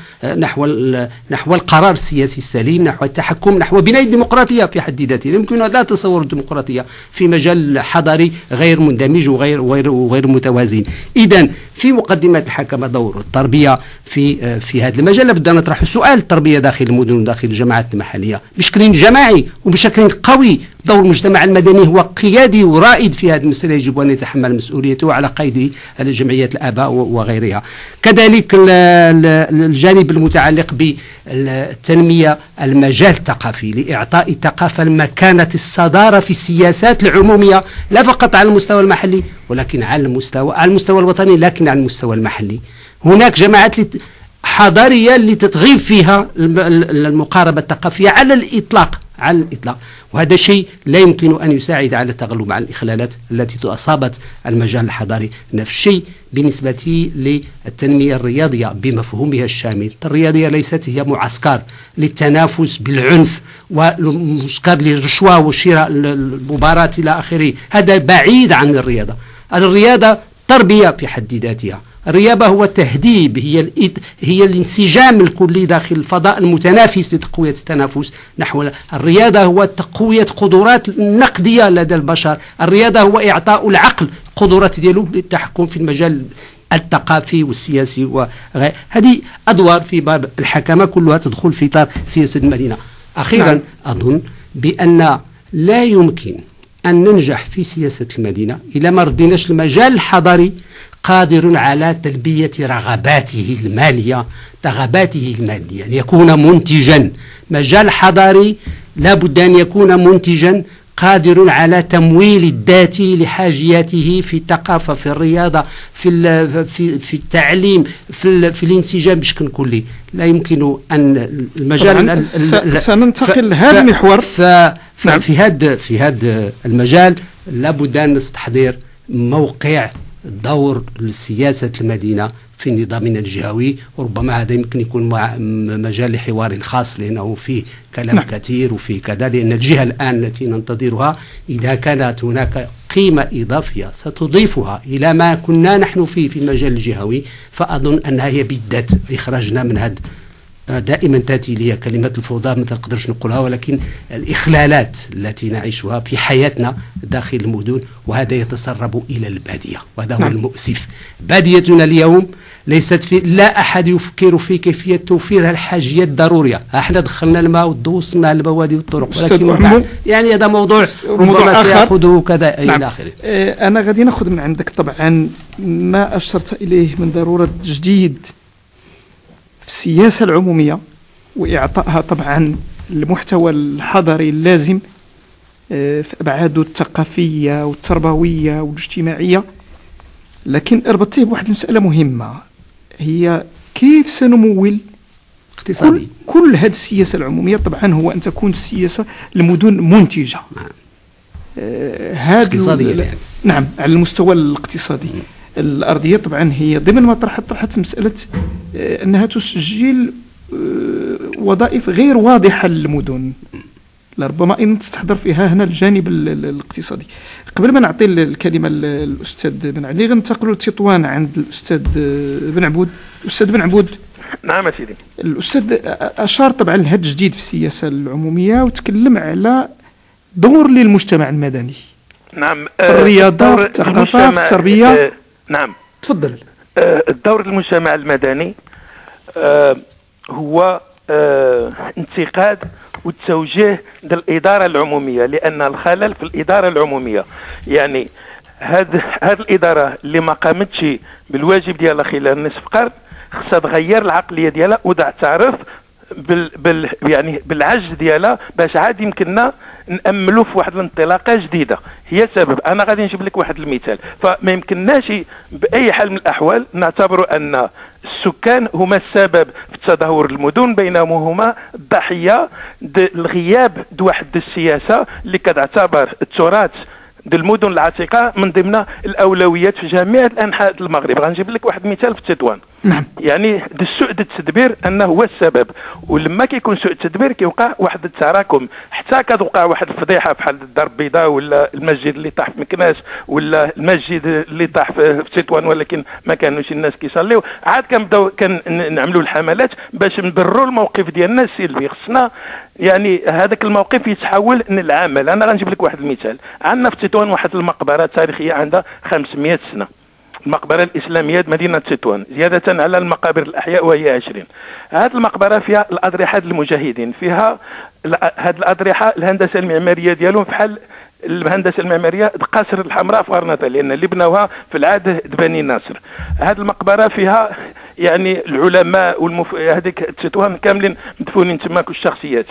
S4: نحو القرار السياسي السليم، نحو التحكم، نحو بناء الديمقراطية في حد ذاته. يمكن لا تصور الديمقراطية في مجال حضاري غير مندمج وغير متوازن. إذن في مقدمة الحكمة دور التربية في هذا المجال. لابد أن نطرح السؤال: التربية داخل المدن وداخل الجماعات المحلية بشكل جماعي وبشكل قوي. دور المجتمع المدني هو قيادي ورائد في هذه المسألة، يجب أن يتحمل مسؤوليته على قيد جمعيات الآباء وغيرها. كذلك الجانب المتعلق بالتنمية المجال الثقافي لإعطاء الثقافة المكانة الصدارة في السياسات العمومية، لا فقط على المستوى المحلي ولكن على المستوى الوطني، لكن على المستوى المحلي. هناك جماعات حضارية اللي تتغيب فيها المقاربة الثقافية على الإطلاق، وهذا شيء لا يمكن أن يساعد على التغلب على الإخلالات التي أصابت المجال الحضاري. نفس الشيء بالنسبة للتنمية الرياضية بمفهومها الشامل. الرياضية ليست هي معسكر للتنافس بالعنف ومعسكر للرشوة وشراء المباراة إلى آخره، هذا بعيد عن الرياضة. الرياضة تربية في حد ذاتها. الرياضة هو التهذيب، هي الانسجام الكلي داخل الفضاء المتنافس لتقوية التنافس نحو الرياضة، هو تقوية قدرات النقدية لدى البشر. الرياضة هو إعطاء العقل قدرات ديالو للتحكم في المجال الثقافي والسياسي وغير. هذه أدوار في باب الحكمة كلها تدخل في إطار سياسة المدينة. أخيرا أظن بأن لا يمكن أن ننجح في سياسة المدينة إلا ما رديناش المجال الحضري قادر على تلبية رغباته المالية، رغباته المادية، أن يكون منتجا. مجال حضاري لابد أن يكون منتجا قادر على تمويل الذاتي لحاجياته في الثقافة، في الرياضة، في التعليم، في الانسجام بشكل كلي. لا يمكن أن المجال
S1: سننتقل لهذا المحور.
S4: في هذا المجال لابد أن نستحضر موقع دور لسياسة المدينة في نظامنا الجهوي، وربما هذا يمكن يكون مجال لحوار خاص لأنه فيه كلام كثير وفيه كذا، لأن الجهة الآن التي ننتظرها إذا كانت هناك قيمة إضافية ستضيفها إلى ما كنا نحن فيه في المجال الجهوي، فأظن أنها هي بالذات إخراجنا من هذا. دائما تأتي لي كلمة الفوضى ما نقدرش نقولها، ولكن الإخلالات التي نعيشها في حياتنا داخل المدن، وهذا يتسرب إلى البادية، وهذا هو المؤسف. باديتنا اليوم ليست في لا أحد يفكر في كيفية توفيرها الحاجيات الضرورية. احنا دخلنا الماء ودوسنا البوادي والطرق، ولكن يعني هذا موضوع ربما سيأخذه كذا إلى آخره.
S1: أنا غادي نأخذ من عندك طبعا ما أشرت إليه من ضرورة تجديد في السياسة العمومية وإعطائها طبعا المحتوى الحضري اللازم في أبعاده الثقافية والتربوية والاجتماعية، لكن اربطيه بواحد المسألة مهمة. هي كيف سنمول
S4: اقتصادي
S1: كل هذه السياسة العمومية. طبعا هو أن تكون السياسة لمدن منتجة
S4: اقتصادية يعني.
S1: نعم، على المستوى الاقتصادي. الأرضية طبعا هي ضمن ما طرحت مسألة أنها تسجل وظائف غير واضحة للمدن، لربما أن تستحضر فيها هنا الجانب الاقتصادي. قبل ما نعطي الكلمة للأستاذ بن علي غننتقلوا لتطوان عند الأستاذ بن عبود. أستاذ بن عبود.
S5: نعم سيدي.
S1: الأستاذ أشار طبعا لهذا الجديد في السياسة العمومية وتكلم على دور للمجتمع المدني.
S5: نعم.
S1: في الرياضة، في الثقافة، في التربية.
S5: نعم.
S1: تفضل.
S5: الدور المجتمع المدني هو انتقاد والتوجيه للإدارة العمومية، لأن الخلل في الإدارة العمومية. يعني هذه الإدارة اللي ما قامتش بالواجب ديالها خلال نصف قرن خصها تغير العقلية ديالها وتعترف يعني بالعجز ديالها باش عاد يمكننا نأملوا في واحد الانطلاقه جديده. هي سبب. انا غادي نجيب لك واحد المثال. فما يمكنناش باي حال من الاحوال نعتبروا ان السكان هما السبب في تدهور المدن، بينما هما الضحيه الغياب واحد السياسه اللي كتعتبر التراث ديال المدن العتيقه من ضمن الاولويات في جميع انحاء المغرب. غنجيب لك واحد المثال في تطوان.
S1: نعم.
S5: يعني السوء التدبير انه هو السبب، ولما كيكون سوء التدبير كيوقع واحد التراكم، حتى كتوقع واحد الفضيحه بحال الدار البيضاء ولا المسجد اللي طاح في مكناس ولا المسجد اللي طاح في تطوان ولكن ما كانوش الناس كيصليو. عاد كنبداو نعملوا الحملات باش نبرروا الموقف ديالنا السلبي. خصنا يعني هذاك الموقف يتحول للعمل. انا غنجيب لك واحد المثال. عندنا في تطوان واحد المقبره تاريخيه عندها 500 سنه، المقبرة الإسلامية مدينة تطوان، زيادة على المقابر الأحياء وهي 20. هذه المقبرة فيها الأضرحة المجاهدين، فيها هذه الأضرحة الهندسة المعمارية ديالهم بحال الهندسة المعمارية قصر الحمراء في غرناطة، لأن اللي بناوها في العهد بني ناصر. هذه المقبرة فيها يعني العلماء هذيك تطوان كاملين مدفونين تماك الشخصيات.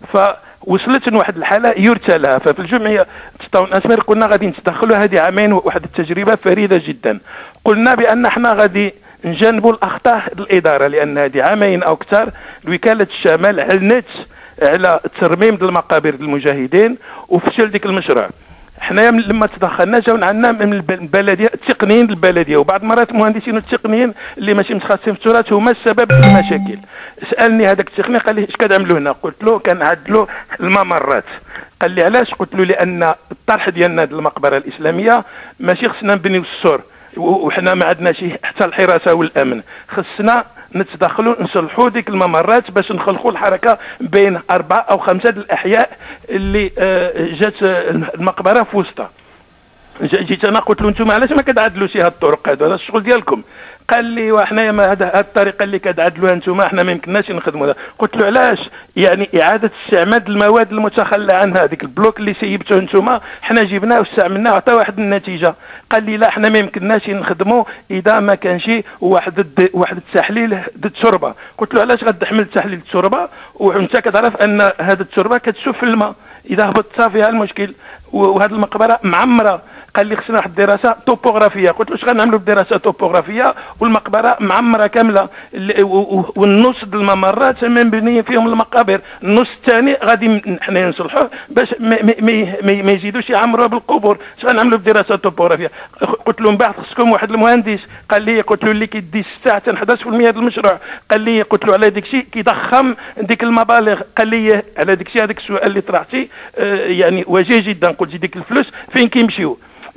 S5: وصلت لواحد الحاله يرثى لها. ففي الجمعيه تطاون اسمير قلنا غادي نتدخلوا هذه عامين واحد التجربه فريده جدا. قلنا بان احنا غادي نجنبوا الاخطاء الاداره، لان هذه عامين او اكثر وكاله الشمال علنت على ترميم المقابر المجاهدين وفشل ديك المشروع. حنايا لما تدخلنا جاو عندنا من البلديه التقنيين البلديه، وبعض المرات المهندسين التقنيين اللي ماشي متخصصين في التراث هما السبب في المشاكل. سالني هذاك التقني قال لي اش كتعملوا هنا؟ قلت له كنعدلوا الممرات. قال لي علاش؟ قلت له لان الطرح ديالنا المقبره الاسلاميه ماشي خصنا نبنيو السور وحنا ما عندناش حتى الحراسه والامن، خصنا نتدخلوا نصلحوا ديك الممرات باش نخلقوا الحركه بين 4 أو 5 الاحياء اللي جات المقبره في وسطها. جيت انا قلت له انتم علاش ما كتعدلوش هاد الطرق هذا الشغل ديالكم؟ قال لي وحنايا ما هاد الطريقه اللي كتعدلوها انتم احنا ما يمكنناش نخدموها. قلت له علاش؟ يعني اعاده استعمال المواد المتخلى عنها، هذيك البلوك اللي سيبتوه انتم حنا جبناه واستعملناه وعطى واحد النتيجه. قال لي لا احنا ما يمكنناش نخدموا اذا ما كانش واحد التحليل التربه. قلت له علاش غتحمل تحليل التربه وانت كتعرف ان هذه التربه كتشوف في الماء، اذا هبط فيها المشكل. وهذه المقبره معمره. قال لي خصنا واحد الدراسه توبوغرافيه. قلت له اش غنعملوا بدراسه توبوغرافيه والمقبره معمره كامله، والنص ديال الممرات مبنيين فيهم المقابر، النص الثاني غادي حنا نصلحوه باش ما يزيدوش يعمروها بالقبور. اش غنعملوا بدراسه توبوغرافيه؟ قلت له من بعد خصكم واحد المهندس. قال لي قلت له اللي كيدي 6 حتى 11% ديال المشروع. قال لي قلت له على داك الشيء كيضخم ديك المبالغ. قال لي على داك الشيء هذاك السؤال اللي طرحتي يعني وجيه جدا. قلت ديك الفلوس فين كيمشيو؟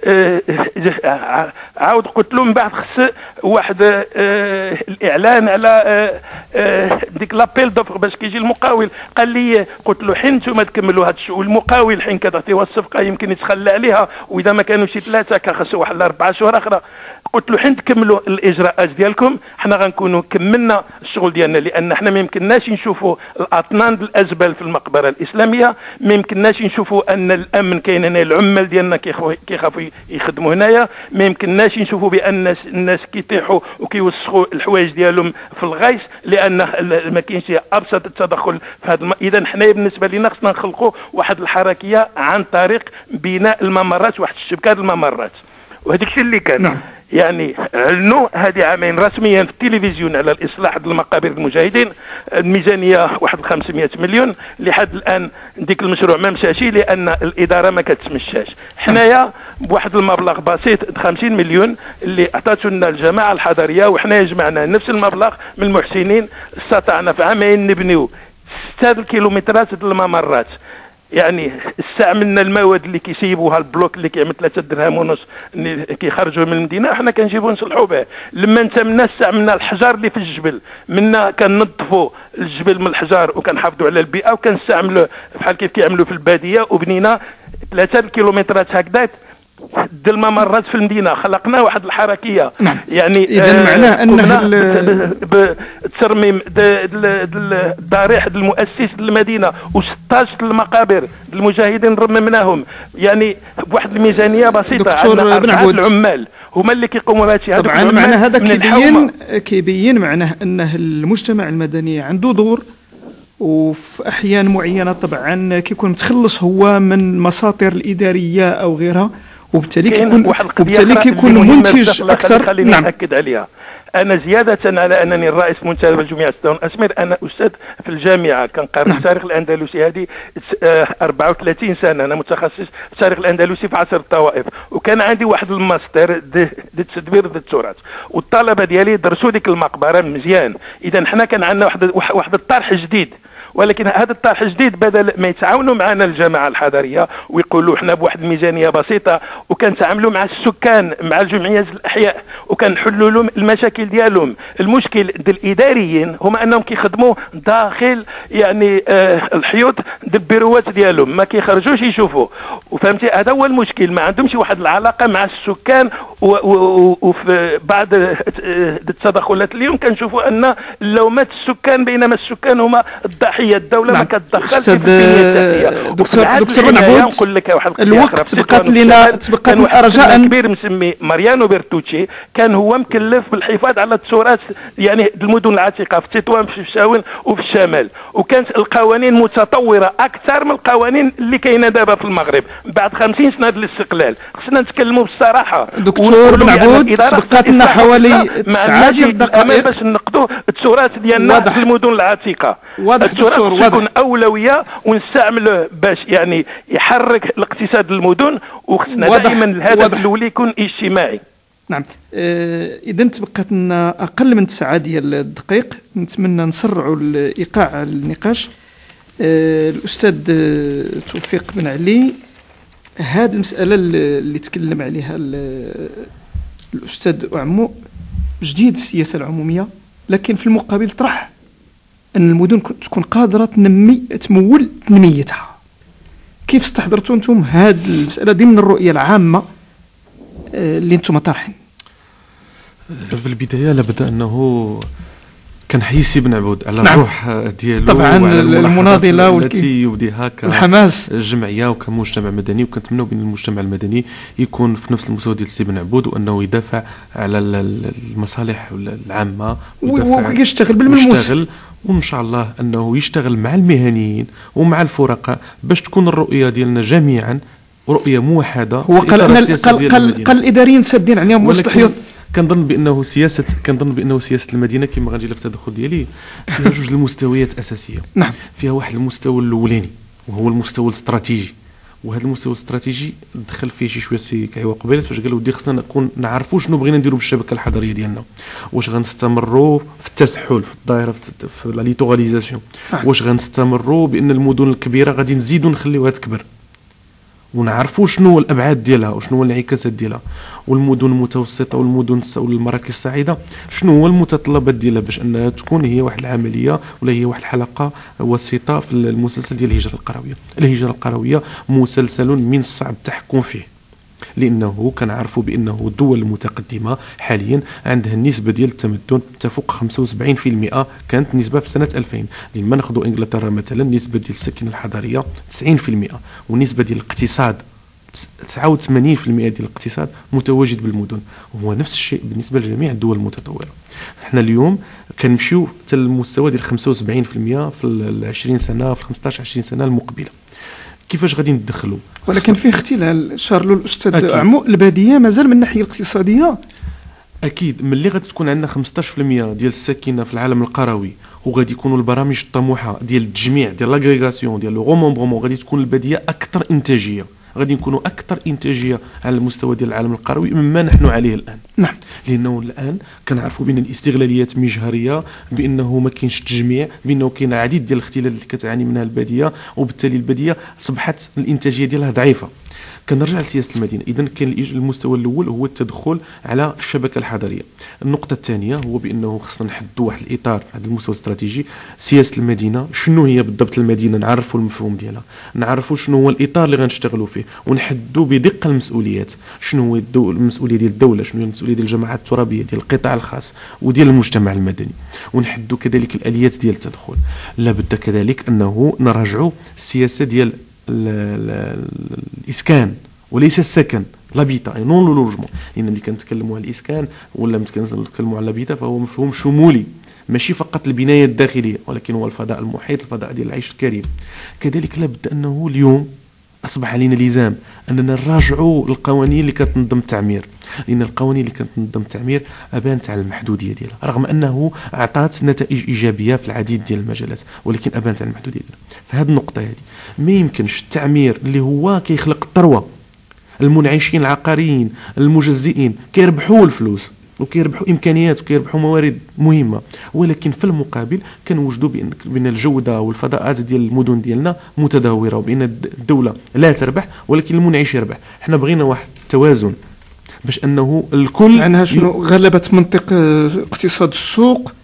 S5: عاود قلت له من بعد خص واحد الاعلان على ديك لابيل دوفر باش كيجي المقاول. قال لي قلت له حين نتوما تكملوا هذا الشيء والمقاول حين كتعطيوها الصفقه يمكن يتخلى عليها، واذا ما كانوش 3 كخصو واحد 4 شهور اخرى. قلت له حين تكملوا الاجراءات ديالكم حنا غنكونوا كملنا الشغل ديالنا، لان حنا ما يمكنناش نشوفوا الاطنان ديال الازبال في المقبره الاسلاميه، ما يمكنناش نشوفوا ان الامن كاين هنا، العمال ديالنا كيخافوا يخدموا هنايا، ما يمكنناش نشوفوا بان الناس كيطيحوا وكيوسخوا الحوايج ديالهم في الغيس، لان ما كاينش ابسط التدخل في هذا اذا حنايا بالنسبه لنا خصنا نخلقوا واحد الحركيه عن طريق بناء الممرات، واحد الشبكه الممرات، وهذاك الشيء اللي كان.
S1: نعم.
S5: يعني اعلنوا هذه عامين رسميا في التلفزيون على الاصلاح ديال المقابر المجاهدين، الميزانيه واحد 500 مليون. لحد الان ديك المشروع ما مشاش لان الاداره ما كتمشاش. حنايا بواحد المبلغ بسيط 50 مليون اللي عطاتو لنا الجماعه الحضريه، وحنا جمعنا نفس المبلغ من المحسنين، استطعنا في عامين نبنيو 6 كيلومترات ديال الممرات. يعني استعملنا المواد اللي كيسيبوها البلوك اللي كيعمل 3 درهم ونص اللي كيخرجوا من المدينه، حنا كنجيبوا نصلحوا به. لما انتمنا استعملنا الحجار اللي في الجبل، منا كننظفوا الجبل من الحجار وكنحافظوا على البيئه، وكنستعملوا بحال كيف كيعملوا في الباديه، وبنينا 3 كيلومترات هكذا ديال الممرات في المدينه. خلقنا واحد الحركيه.
S1: نعم.
S5: يعني
S1: اذا معناه انه
S5: بترميم الضريح المؤسس للمدينه و16 المقابر المجاهدين رممناهم، يعني بواحد الميزانيه بسيطه. عندنا 4 العمال هما اللي كيقوموا بهذا الشيء.
S1: طبعا معنى هذا كيبين معناه انه المجتمع المدني عنده دور، وفي احيان معينه طبعا كيكون متخلص هو من مساطر الاداريه او غيرها، وبالتالي كيكون منتج اكثر.
S5: خليني ناكد عليها. انا زياده على انني الرئيس منتدب الجمعيه ستون اسمير، انا استاذ في الجامعه كنقرا التاريخ الاندلسي. هذه 34 سنه انا متخصص في التاريخ الاندلسي في عصر الطوائف، وكان عندي واحد الماستر دي التدبير ديال التراث، والطلبه ديالي درسوا ديك المقبره مزيان. اذا حنا كان عندنا واحد الطرح جديد، ولكن هذا الطرح جديد بدل ما يتعاونوا معنا الجماعه الحضريه ويقولوا احنا بواحد الميزانيه بسيطه، وكنتعاملوا مع السكان مع الجمعيات الاحياء وكنحلوا لهم المشاكل ديالهم. المشكل ديال الاداريين هما انهم كيخدموا داخل يعني الحيوط ديال البيروات ديالهم، ما كيخرجوش يشوفوا. وفهمتي هذا هو المشكل، ما عندهمش واحد العلاقه مع السكان. وفي بعض التدخلات اليوم كنشوفوا ان اللومات السكان، بينما السكان هما الضحيه. الدوله ما كتدخلش في البنيه التحتيه.
S1: دكتور بن عبود،
S5: نقول لك واحد
S1: الوقت تبقات لنا رجاء.
S5: كبير مسمي ماريانو بيرتوتشي كان هو مكلف بالحفاظ على التراث يعني المدن العتيقه في تطوان في الشاون وفي الشمال، وكانت القوانين متطوره اكثر من القوانين اللي كاينه دابا في المغرب بعد 50 سنه ديال الاستقلال. خصنا نتكلموا بالصراحه.
S1: دكتور بن عبود، تبقات لنا حوالي 9 دقائق
S5: باش ننقذوا التراث ديالنا في المدن العتيقه.
S1: واضح
S5: يكون اولويه ونستعمله باش يعني يحرك الاقتصاد المدن، وخصنا دائما الهدف الاولي يكون اجتماعي.
S1: نعم. اذا تبقات لنا اقل من 9 ديال الدقائق، نتمنى نسرعوا ايقاع النقاش. الاستاذ توفيق بن علي، هذه المساله اللي تكلم عليها الاستاذ أعمو جديد في السياسه العموميه، لكن في المقابل طرح أن المدن تكون قادرة تمول تنميتها. كيف استحضرتوا أنتم هذه المسألة ضمن الرؤية العامة اللي أنتم طرحين؟
S2: في البداية لابد أنه كنحيي سي بن عبود على الروح ديالو
S1: طبعا المناضلة
S2: التي يبديها
S1: الحماس
S2: كجمعية وكمجتمع مدني، وكنتمنوا بأن المجتمع المدني يكون في نفس المستوى ديال سي بن عبود، وأنه يدافع على المصالح العامة
S1: ويشتغل بالملموس،
S2: وإن شاء الله أنه يشتغل مع المهنيين ومع الفرقاء باش تكون الرؤية ديالنا جميعا رؤية موحدة.
S1: هو قال الإداريين سادين عليهم وسط الحيوط.
S2: كنظن بانه سياسه المدينه كما غنجي في التدخل ديالي فيها 2 المستويات اساسيه.
S1: نعم.
S2: فيها واحد المستوى الاولاني وهو المستوى الاستراتيجي، وهذا المستوى الاستراتيجي دخل فيه شي شويه سي كيوا قبيله فاش قال ودي خصنا نعرفوا شنو بغينا نديروا بالشبكه الحضريه ديالنا. واش غنستمروا في التسحل في الدائره في لا ليتوراليزاسيون، واش غنستمروا بان المدن الكبيره غادي نزيدوا نخليوها تكبر ونعرفوا شنو هو الابعاد ديالها وشنو هو الانعكاسات ديالها، والمدن المتوسطه والمدن والمراكز الصاعده شنو هو المتطلبات ديالها باش انها تكون هي واحد العمليه ولا هي واحد الحلقه وسيطه في المسلسل ديال الهجره القرويه. الهجره القرويه مسلسل من الصعب التحكم فيه، لانه كنعرفوا بانه الدول المتقدمه حاليا عندها النسبه ديال التمدن تفوق 75%، كانت نسبه في سنه 2000. لما ناخذوا انجلترا مثلا النسبه ديال السكنه الحضريه 90%، والنسبه ديال الاقتصاد 89% ديال الاقتصاد متواجد بالمدن، وهو نفس الشيء بالنسبه لجميع الدول المتطوره. احنا اليوم كنمشيو حتى المستوى ديال 75% في 20 سنه في 15-20 سنه المقبله. كيفاش غادي ندخلوا؟
S1: ولكن فيه اختلال شارلو الاستاذ عمو. الباديه مازال من الناحيه الاقتصاديه
S2: اكيد ملي غادي تكون عندنا 15% ديال الساكنه في العالم القروي وغادي يكونوا البرامج الطموحه ديال التجميع ديال لاغريغاسيون ديال لو رومومبرمون، غادي تكون الباديه اكثر انتاجيه، غادي نكونوا اكثر انتاجيه على المستوى ديال العالم القروي مما نحن عليه الان.
S1: نعم.
S2: لانه الان كنعرفوا بان الاستغلاليات مجهريه، بانه ما كاينش تجميع، بانه كاين العديد ديال الاختلالات اللي كتعاني منها الباديه، وبالتالي الباديه اصبحت الانتاجيه ديالها ضعيفه. كنرجع لسياسه المدينه، اذا كاين المستوى الاول هو التدخل على الشبكه الحضريه. النقطه الثانيه هو بانه خصنا نحددوا واحد الاطار على المستوى الاستراتيجي. سياسه المدينه شنو هي بالضبط المدينه، نعرفوا المفهوم ديالها، نعرفوا شنو هو الاطار اللي غنشتغلوا فيه، ونحددوا بدقه المسؤوليات، شنو هو المسؤوليه ديال الدوله، شنو هي المسؤوليه ديال الجماعات الترابيه، ديال القطاع الخاص وديال المجتمع المدني، ونحددوا كذلك الاليات ديال التدخل. لابد كذلك انه نراجعوا السياسه ديال الاسكان وليس السكن، لابيتا نون لو لوجمون. لان ملي كنتكلموا على الاسكان ولا كنتكلموا على لابيتا فهو مفهوم شمولي، ماشي فقط البنايه الداخليه، ولكن هو الفضاء المحيط، الفضاء ديال العيش الكريم. كذلك لابد انه اليوم اصبح علينا لزام اننا نراجعوا القوانين اللي كتنظم التعمير، لان القوانين اللي كتنظم التعمير ابانت على المحدوديه ديالها، رغم انه اعطت نتائج ايجابيه في العديد ديال المجالات، ولكن ابانت على المحدوديه ديالها. في هذه النقطه هذه ما يمكنش التعمير اللي هو كيخلق الثروه، المنعشين العقاريين المجزئين كيربحوا الفلوس وكيربحوا امكانيات وكيربحوا موارد مهمه، ولكن في المقابل كنوجدوا بان الجوده والفضاءات ديال المدن ديالنا متدهوره، وبان الدوله لا تربح ولكن المنعش يربح. حنا بغينا واحد التوازن باش انه الكل
S1: معناها شنو غلبت منطق اقتصاد السوق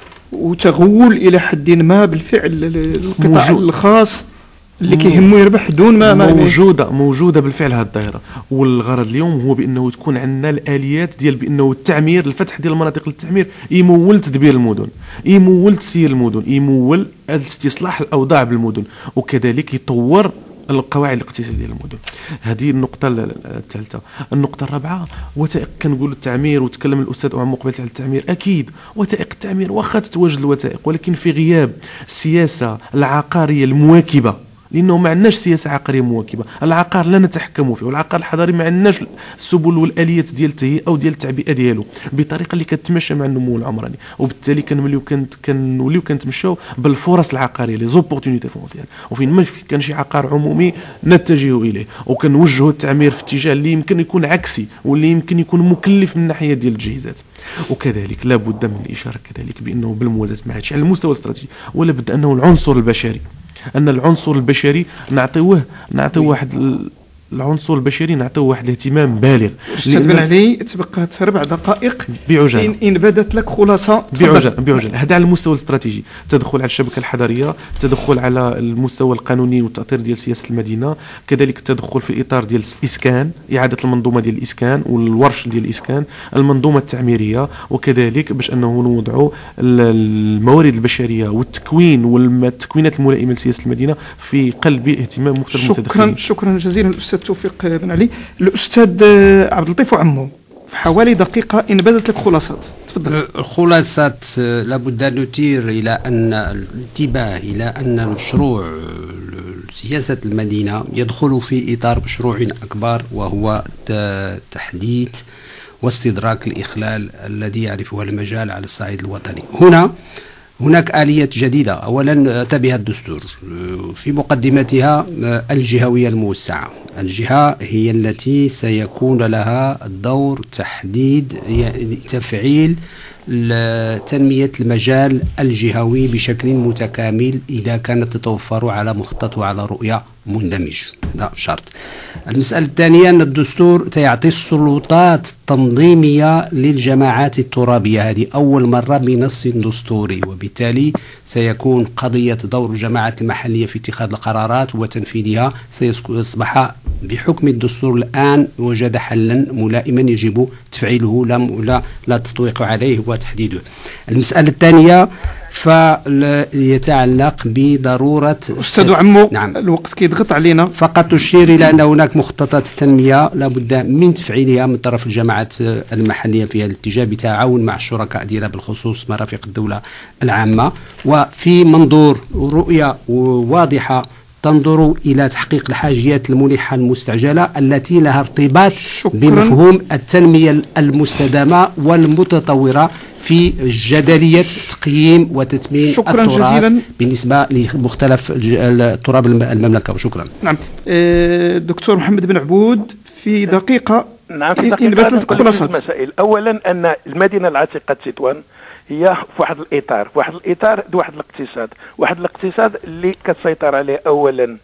S1: وتغول الى حد ما بالفعل القطاع الخاص اللي كيهمو يربح دون ما
S2: موجوده بالفعل هذه الظاهره. والغرض اليوم هو بانه تكون عندنا الاليات ديال بانه التعمير، الفتح ديال المناطق للتعمير يمول تدبير المدن، يمول تسيير المدن، يمول استصلاح الاوضاع بالمدن، وكذلك يطور القواعد الاقتصاديه للمدن. هذه النقطه الثالثه. النقطه الرابعه وثائق. كنقولوا التعمير وتكلم الاستاذ عن مقبله على التعمير، اكيد وثائق التعمير واخا تتواجد الوثائق، ولكن في غياب السياسه العقاريه المواكبه، لانه ما عندناش سياسه عقاريه مواكبه، العقار لا نتحكم فيه، والعقار الحضري ما عندناش السبل والاليات ديال التهيئه او ديال التعبئه ديالو بطريقه اللي كتمشى مع النمو العمراني، وبالتالي كنوليو كنتمشاو بالفرص العقاريه لي زوبورتونيتي فونسيير، وفين ما كان شي عقار عمومي نتجه اليه وكنوجهوا التعمير في اتجاه اللي يمكن يكون عكسي واللي يمكن يكون مكلف من ناحيه ديال التجهيزات. وكذلك لابد من الاشاره كذلك بانه بالموازاه مع هادشي على المستوى الاستراتيجي، ولا بد انه العنصر البشري، ان العنصر البشري نعطيوه واحد العنصر البشري نعطيوه واحد الاهتمام بالغ.
S1: استاذ بن علي تبقات 4 دقائق
S2: بعجاله
S1: ان بدت لك خلاصه
S2: بعجاله. هذا على المستوى الاستراتيجي، تدخل على الشبكه الحضريه، تدخل على المستوى القانوني والتاطير ديال سياسه المدينه، كذلك التدخل في الاطار ديال الاسكان، اعاده المنظومه ديال الاسكان والورش ديال الاسكان، المنظومه التعميريه، وكذلك باش انه نوضعوا الموارد البشريه والتكوين والتكوينات الملائمه لسياسه المدينه في قلب اهتمام مختلف المتدخلين.
S1: شكرا جزيلا الاستاذ توفيق بن علي. الاستاذ عبد اللطيف وعمو في حوالي دقيقه ان بدت لك خلاصات، تفضل.
S4: الخلاصات لابد ان نثير الى ان الانتباه الى ان مشروع سياسه المدينه يدخل في اطار مشروع اكبر، وهو تحديث واستدراك الاخلال الذي يعرفها المجال على الصعيد الوطني. هناك آليات جديدة. أولا أتى بها الدستور في مقدمتها الجهوية الموسعة. الجهة هي التي سيكون لها دور تحديد تفعيل تنمية المجال الجهوي بشكل متكامل إذا كانت تتوفر على مخطط وعلى رؤية مندمج. هذا شرط. المسألة الثانية أن الدستور يعطي السلطات التنظيمية للجماعات الترابية، هذه أول مرة بنص دستوري، وبالتالي سيكون قضية دور الجماعات المحلية في اتخاذ القرارات وتنفيذها سيصبح بحكم الدستور الآن وجد حلا ملائما يجب تفعيله لا التطويق عليه وتحديده. المسألة الثانية فيتعلق بضرورة
S1: أستاذ عمو.
S4: نعم.
S1: الوقت كيضغط علينا.
S4: فقط تشير إلى أن هناك مخططات تنمية لابد من تفعيلها من طرف الجماعات المحلية في هذا الاتجاه بالتعاون مع الشركاء ديالها بالخصوص مرافق الدولة العامة، وفي منظور رؤية واضحة تنظر إلى تحقيق الحاجيات الملحة المستعجلة التي لها ارتباط
S1: شكراً.
S4: بمفهوم التنمية المستدامة والمتطورة في جدلية تقييم وتثمين
S1: شكراً
S4: التراث
S1: جزيلاً.
S4: بالنسبة لمختلف تراب المملكة. وشكرا.
S1: نعم. دكتور محمد بن عبود في دقيقة.
S5: نعم، في
S1: إن
S5: دقيقة
S1: بدلت
S5: نقول
S1: خلاصات.
S5: المسائل. أولا أن المدينة العتيقة تطوان هي في واحد الإطار واحد الاقتصاد اللي كتسيطر عليه أولا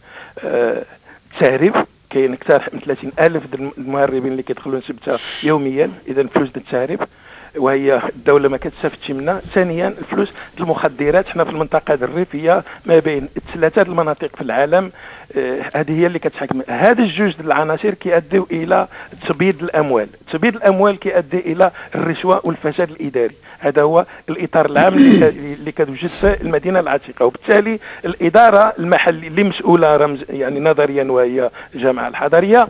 S5: التهريب. كاين اكثر من 30,000 المهربين اللي كيدخلوا نسبتها يوميا، اذا الفلوس ديال التهريب وهي الدوله ما كتستافدش منها. ثانيا الفلوس المخدرات، حنا في المنطقه الريفيه ما بين 3 المناطق في العالم، هذه هي اللي كتحكم. هذه الجوج ديال العناصر كيؤديو الى تبييض الاموال كيؤدي الى الرشوه والفساد الاداري. هذا هو الاطار العام اللي كتوجد في المدينه العتيقه. وبالتالي الاداره المحليه اللي مسؤوله رمز يعني نظريا وهي الجامعه الحضريه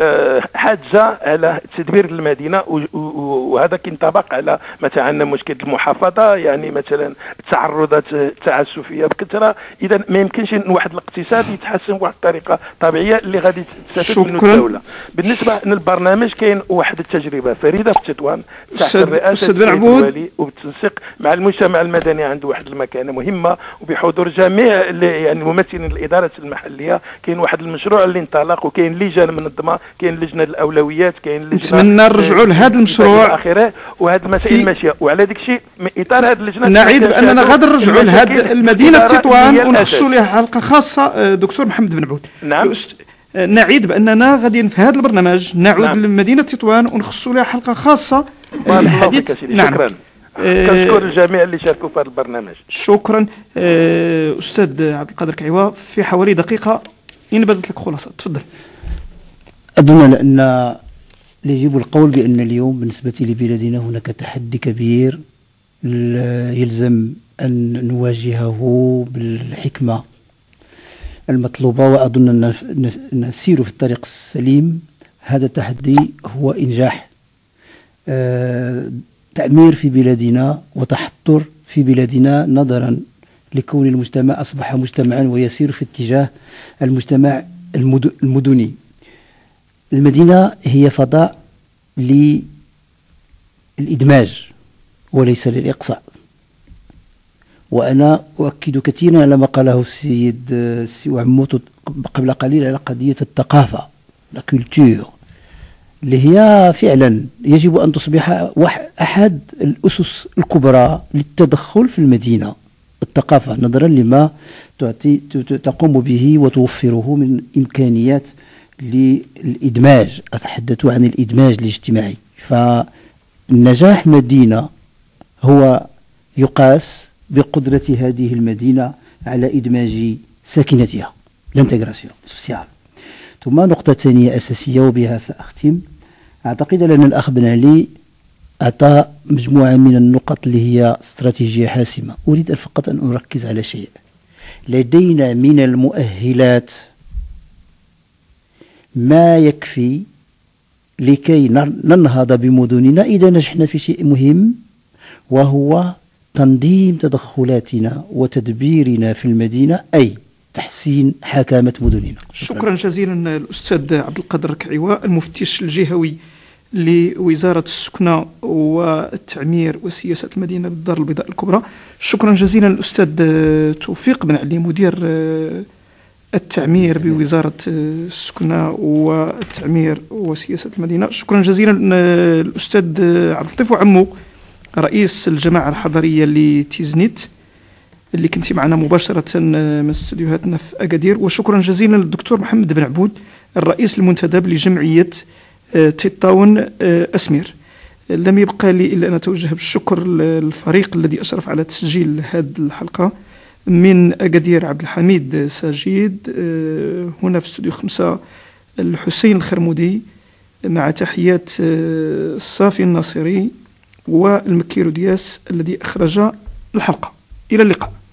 S5: حاجه على تدبير المدينه، وهذا كينطبق على مثلا عندنا مشكله المحافظه، يعني مثلا التعرضات التعسفيه بكثره. اذا ما يمكنش ان واحد الاقتصاد يتحسن بواحد الطريقه طبيعيه اللي غادي تستفيد منه الدوله. بالنسبه للبرنامج كاين واحد التجربه فريده في تطوان تحت الرئاسه الدولي وبالتنسيق مع المجتمع المدني، عنده واحد المكانه مهمه وبحضور جميع يعني ممثلين الادارات المحليه. كاين واحد المشروع اللي انطلق وكاين لجان منظمه، كاين لجنه الاولويات، كاين لجنه
S1: نتمنى نرجعوا لهذا المشروع
S5: اخره، وهذه المسائل ماشيه. وعلى داك الشيء من اطار هذه اللجنه
S1: نعيد باننا غادي نرجعوا لهذه المدينه تطوان ونخصصوا لها حلقه خاصه. دكتور محمد بن عبود،
S5: نعم،
S1: نعيد باننا غادي في هذا البرنامج نعود لمدينه تطوان ونخصصوا لها حلقه خاصه للحديث.
S5: نعم، شكرا. كنشكر الجميع اللي شاركوا في هذا البرنامج.
S1: شكرا. استاذ عبد القادر كعيوة في حوالي دقيقه إن بدت لك خلاصة، تفضل.
S3: أظن أن يجب القول بأن اليوم بالنسبة لبلادنا هناك تحدي كبير يلزم أن نواجهه بالحكمة المطلوبة، وأظن أن نسير في الطريق السليم. هذا التحدي هو إنجاح تعمير في بلادنا وتحضر في بلادنا، نظرا لكون المجتمع أصبح مجتمعا ويسير في اتجاه المجتمع المدني. المدينة هي فضاء للإدماج وليس للإقصاء، وأنا أؤكد كثيرا على ما قاله السيد وعموت قبل قليل على قضية الثقافة، لا كولتور، اللي هي فعلا يجب أن تصبح أحد الأسس الكبرى للتدخل في المدينة. الثقافة نظرا لما تقوم به وتوفره من إمكانيات للإدماج، أتحدث عن الإدماج الاجتماعي. فالنجاح مدينة هو يقاس بقدرة هذه المدينة على إدماج ساكنتها، الانتجراسيون سوسيال. ثم نقطة ثانية أساسية وبها سأختم. أعتقد أن الأخ بن علي أعطى مجموعة من النقط اللي هي استراتيجية حاسمة. أريد فقط أن أركز على شيء. لدينا من المؤهلات ما يكفي لكي ننهض بمدننا إذا نجحنا في شيء مهم، وهو تنظيم تدخلاتنا وتدبيرنا في المدينة، أي تحسين حكامة مدننا.
S1: شكرا جزيلا الأستاذ عبد القادر كعيوة، المفتش الجهوي لوزارة السكنة والتعمير وسياسة المدينة بالدار البيضاء الكبرى. شكرا جزيلا الأستاذ توفيق بن علي، مدير التعمير بوزارة السكنة والتعمير وسياسة المدينة. شكرا جزيلا الأستاذ عبد اللطيف عمو، رئيس الجماعة الحضرية لتيزنيت، اللي كنتي معنا مباشرة من استديوهاتنا في أكادير. وشكرا جزيلا للدكتور محمد بن عبود، الرئيس المنتدب لجمعية تطاون أسمير. لم يبقى لي إلا أن أتوجه بالشكر للفريق الذي أشرف على تسجيل هذه الحلقة من أكادير عبد الحميد ساجيد، هنا في استوديو 5 الحسين الخرمودي، مع تحيات الصافي الناصري والمكي رودياس الذي أخرج الحلقة. إلى اللقاء.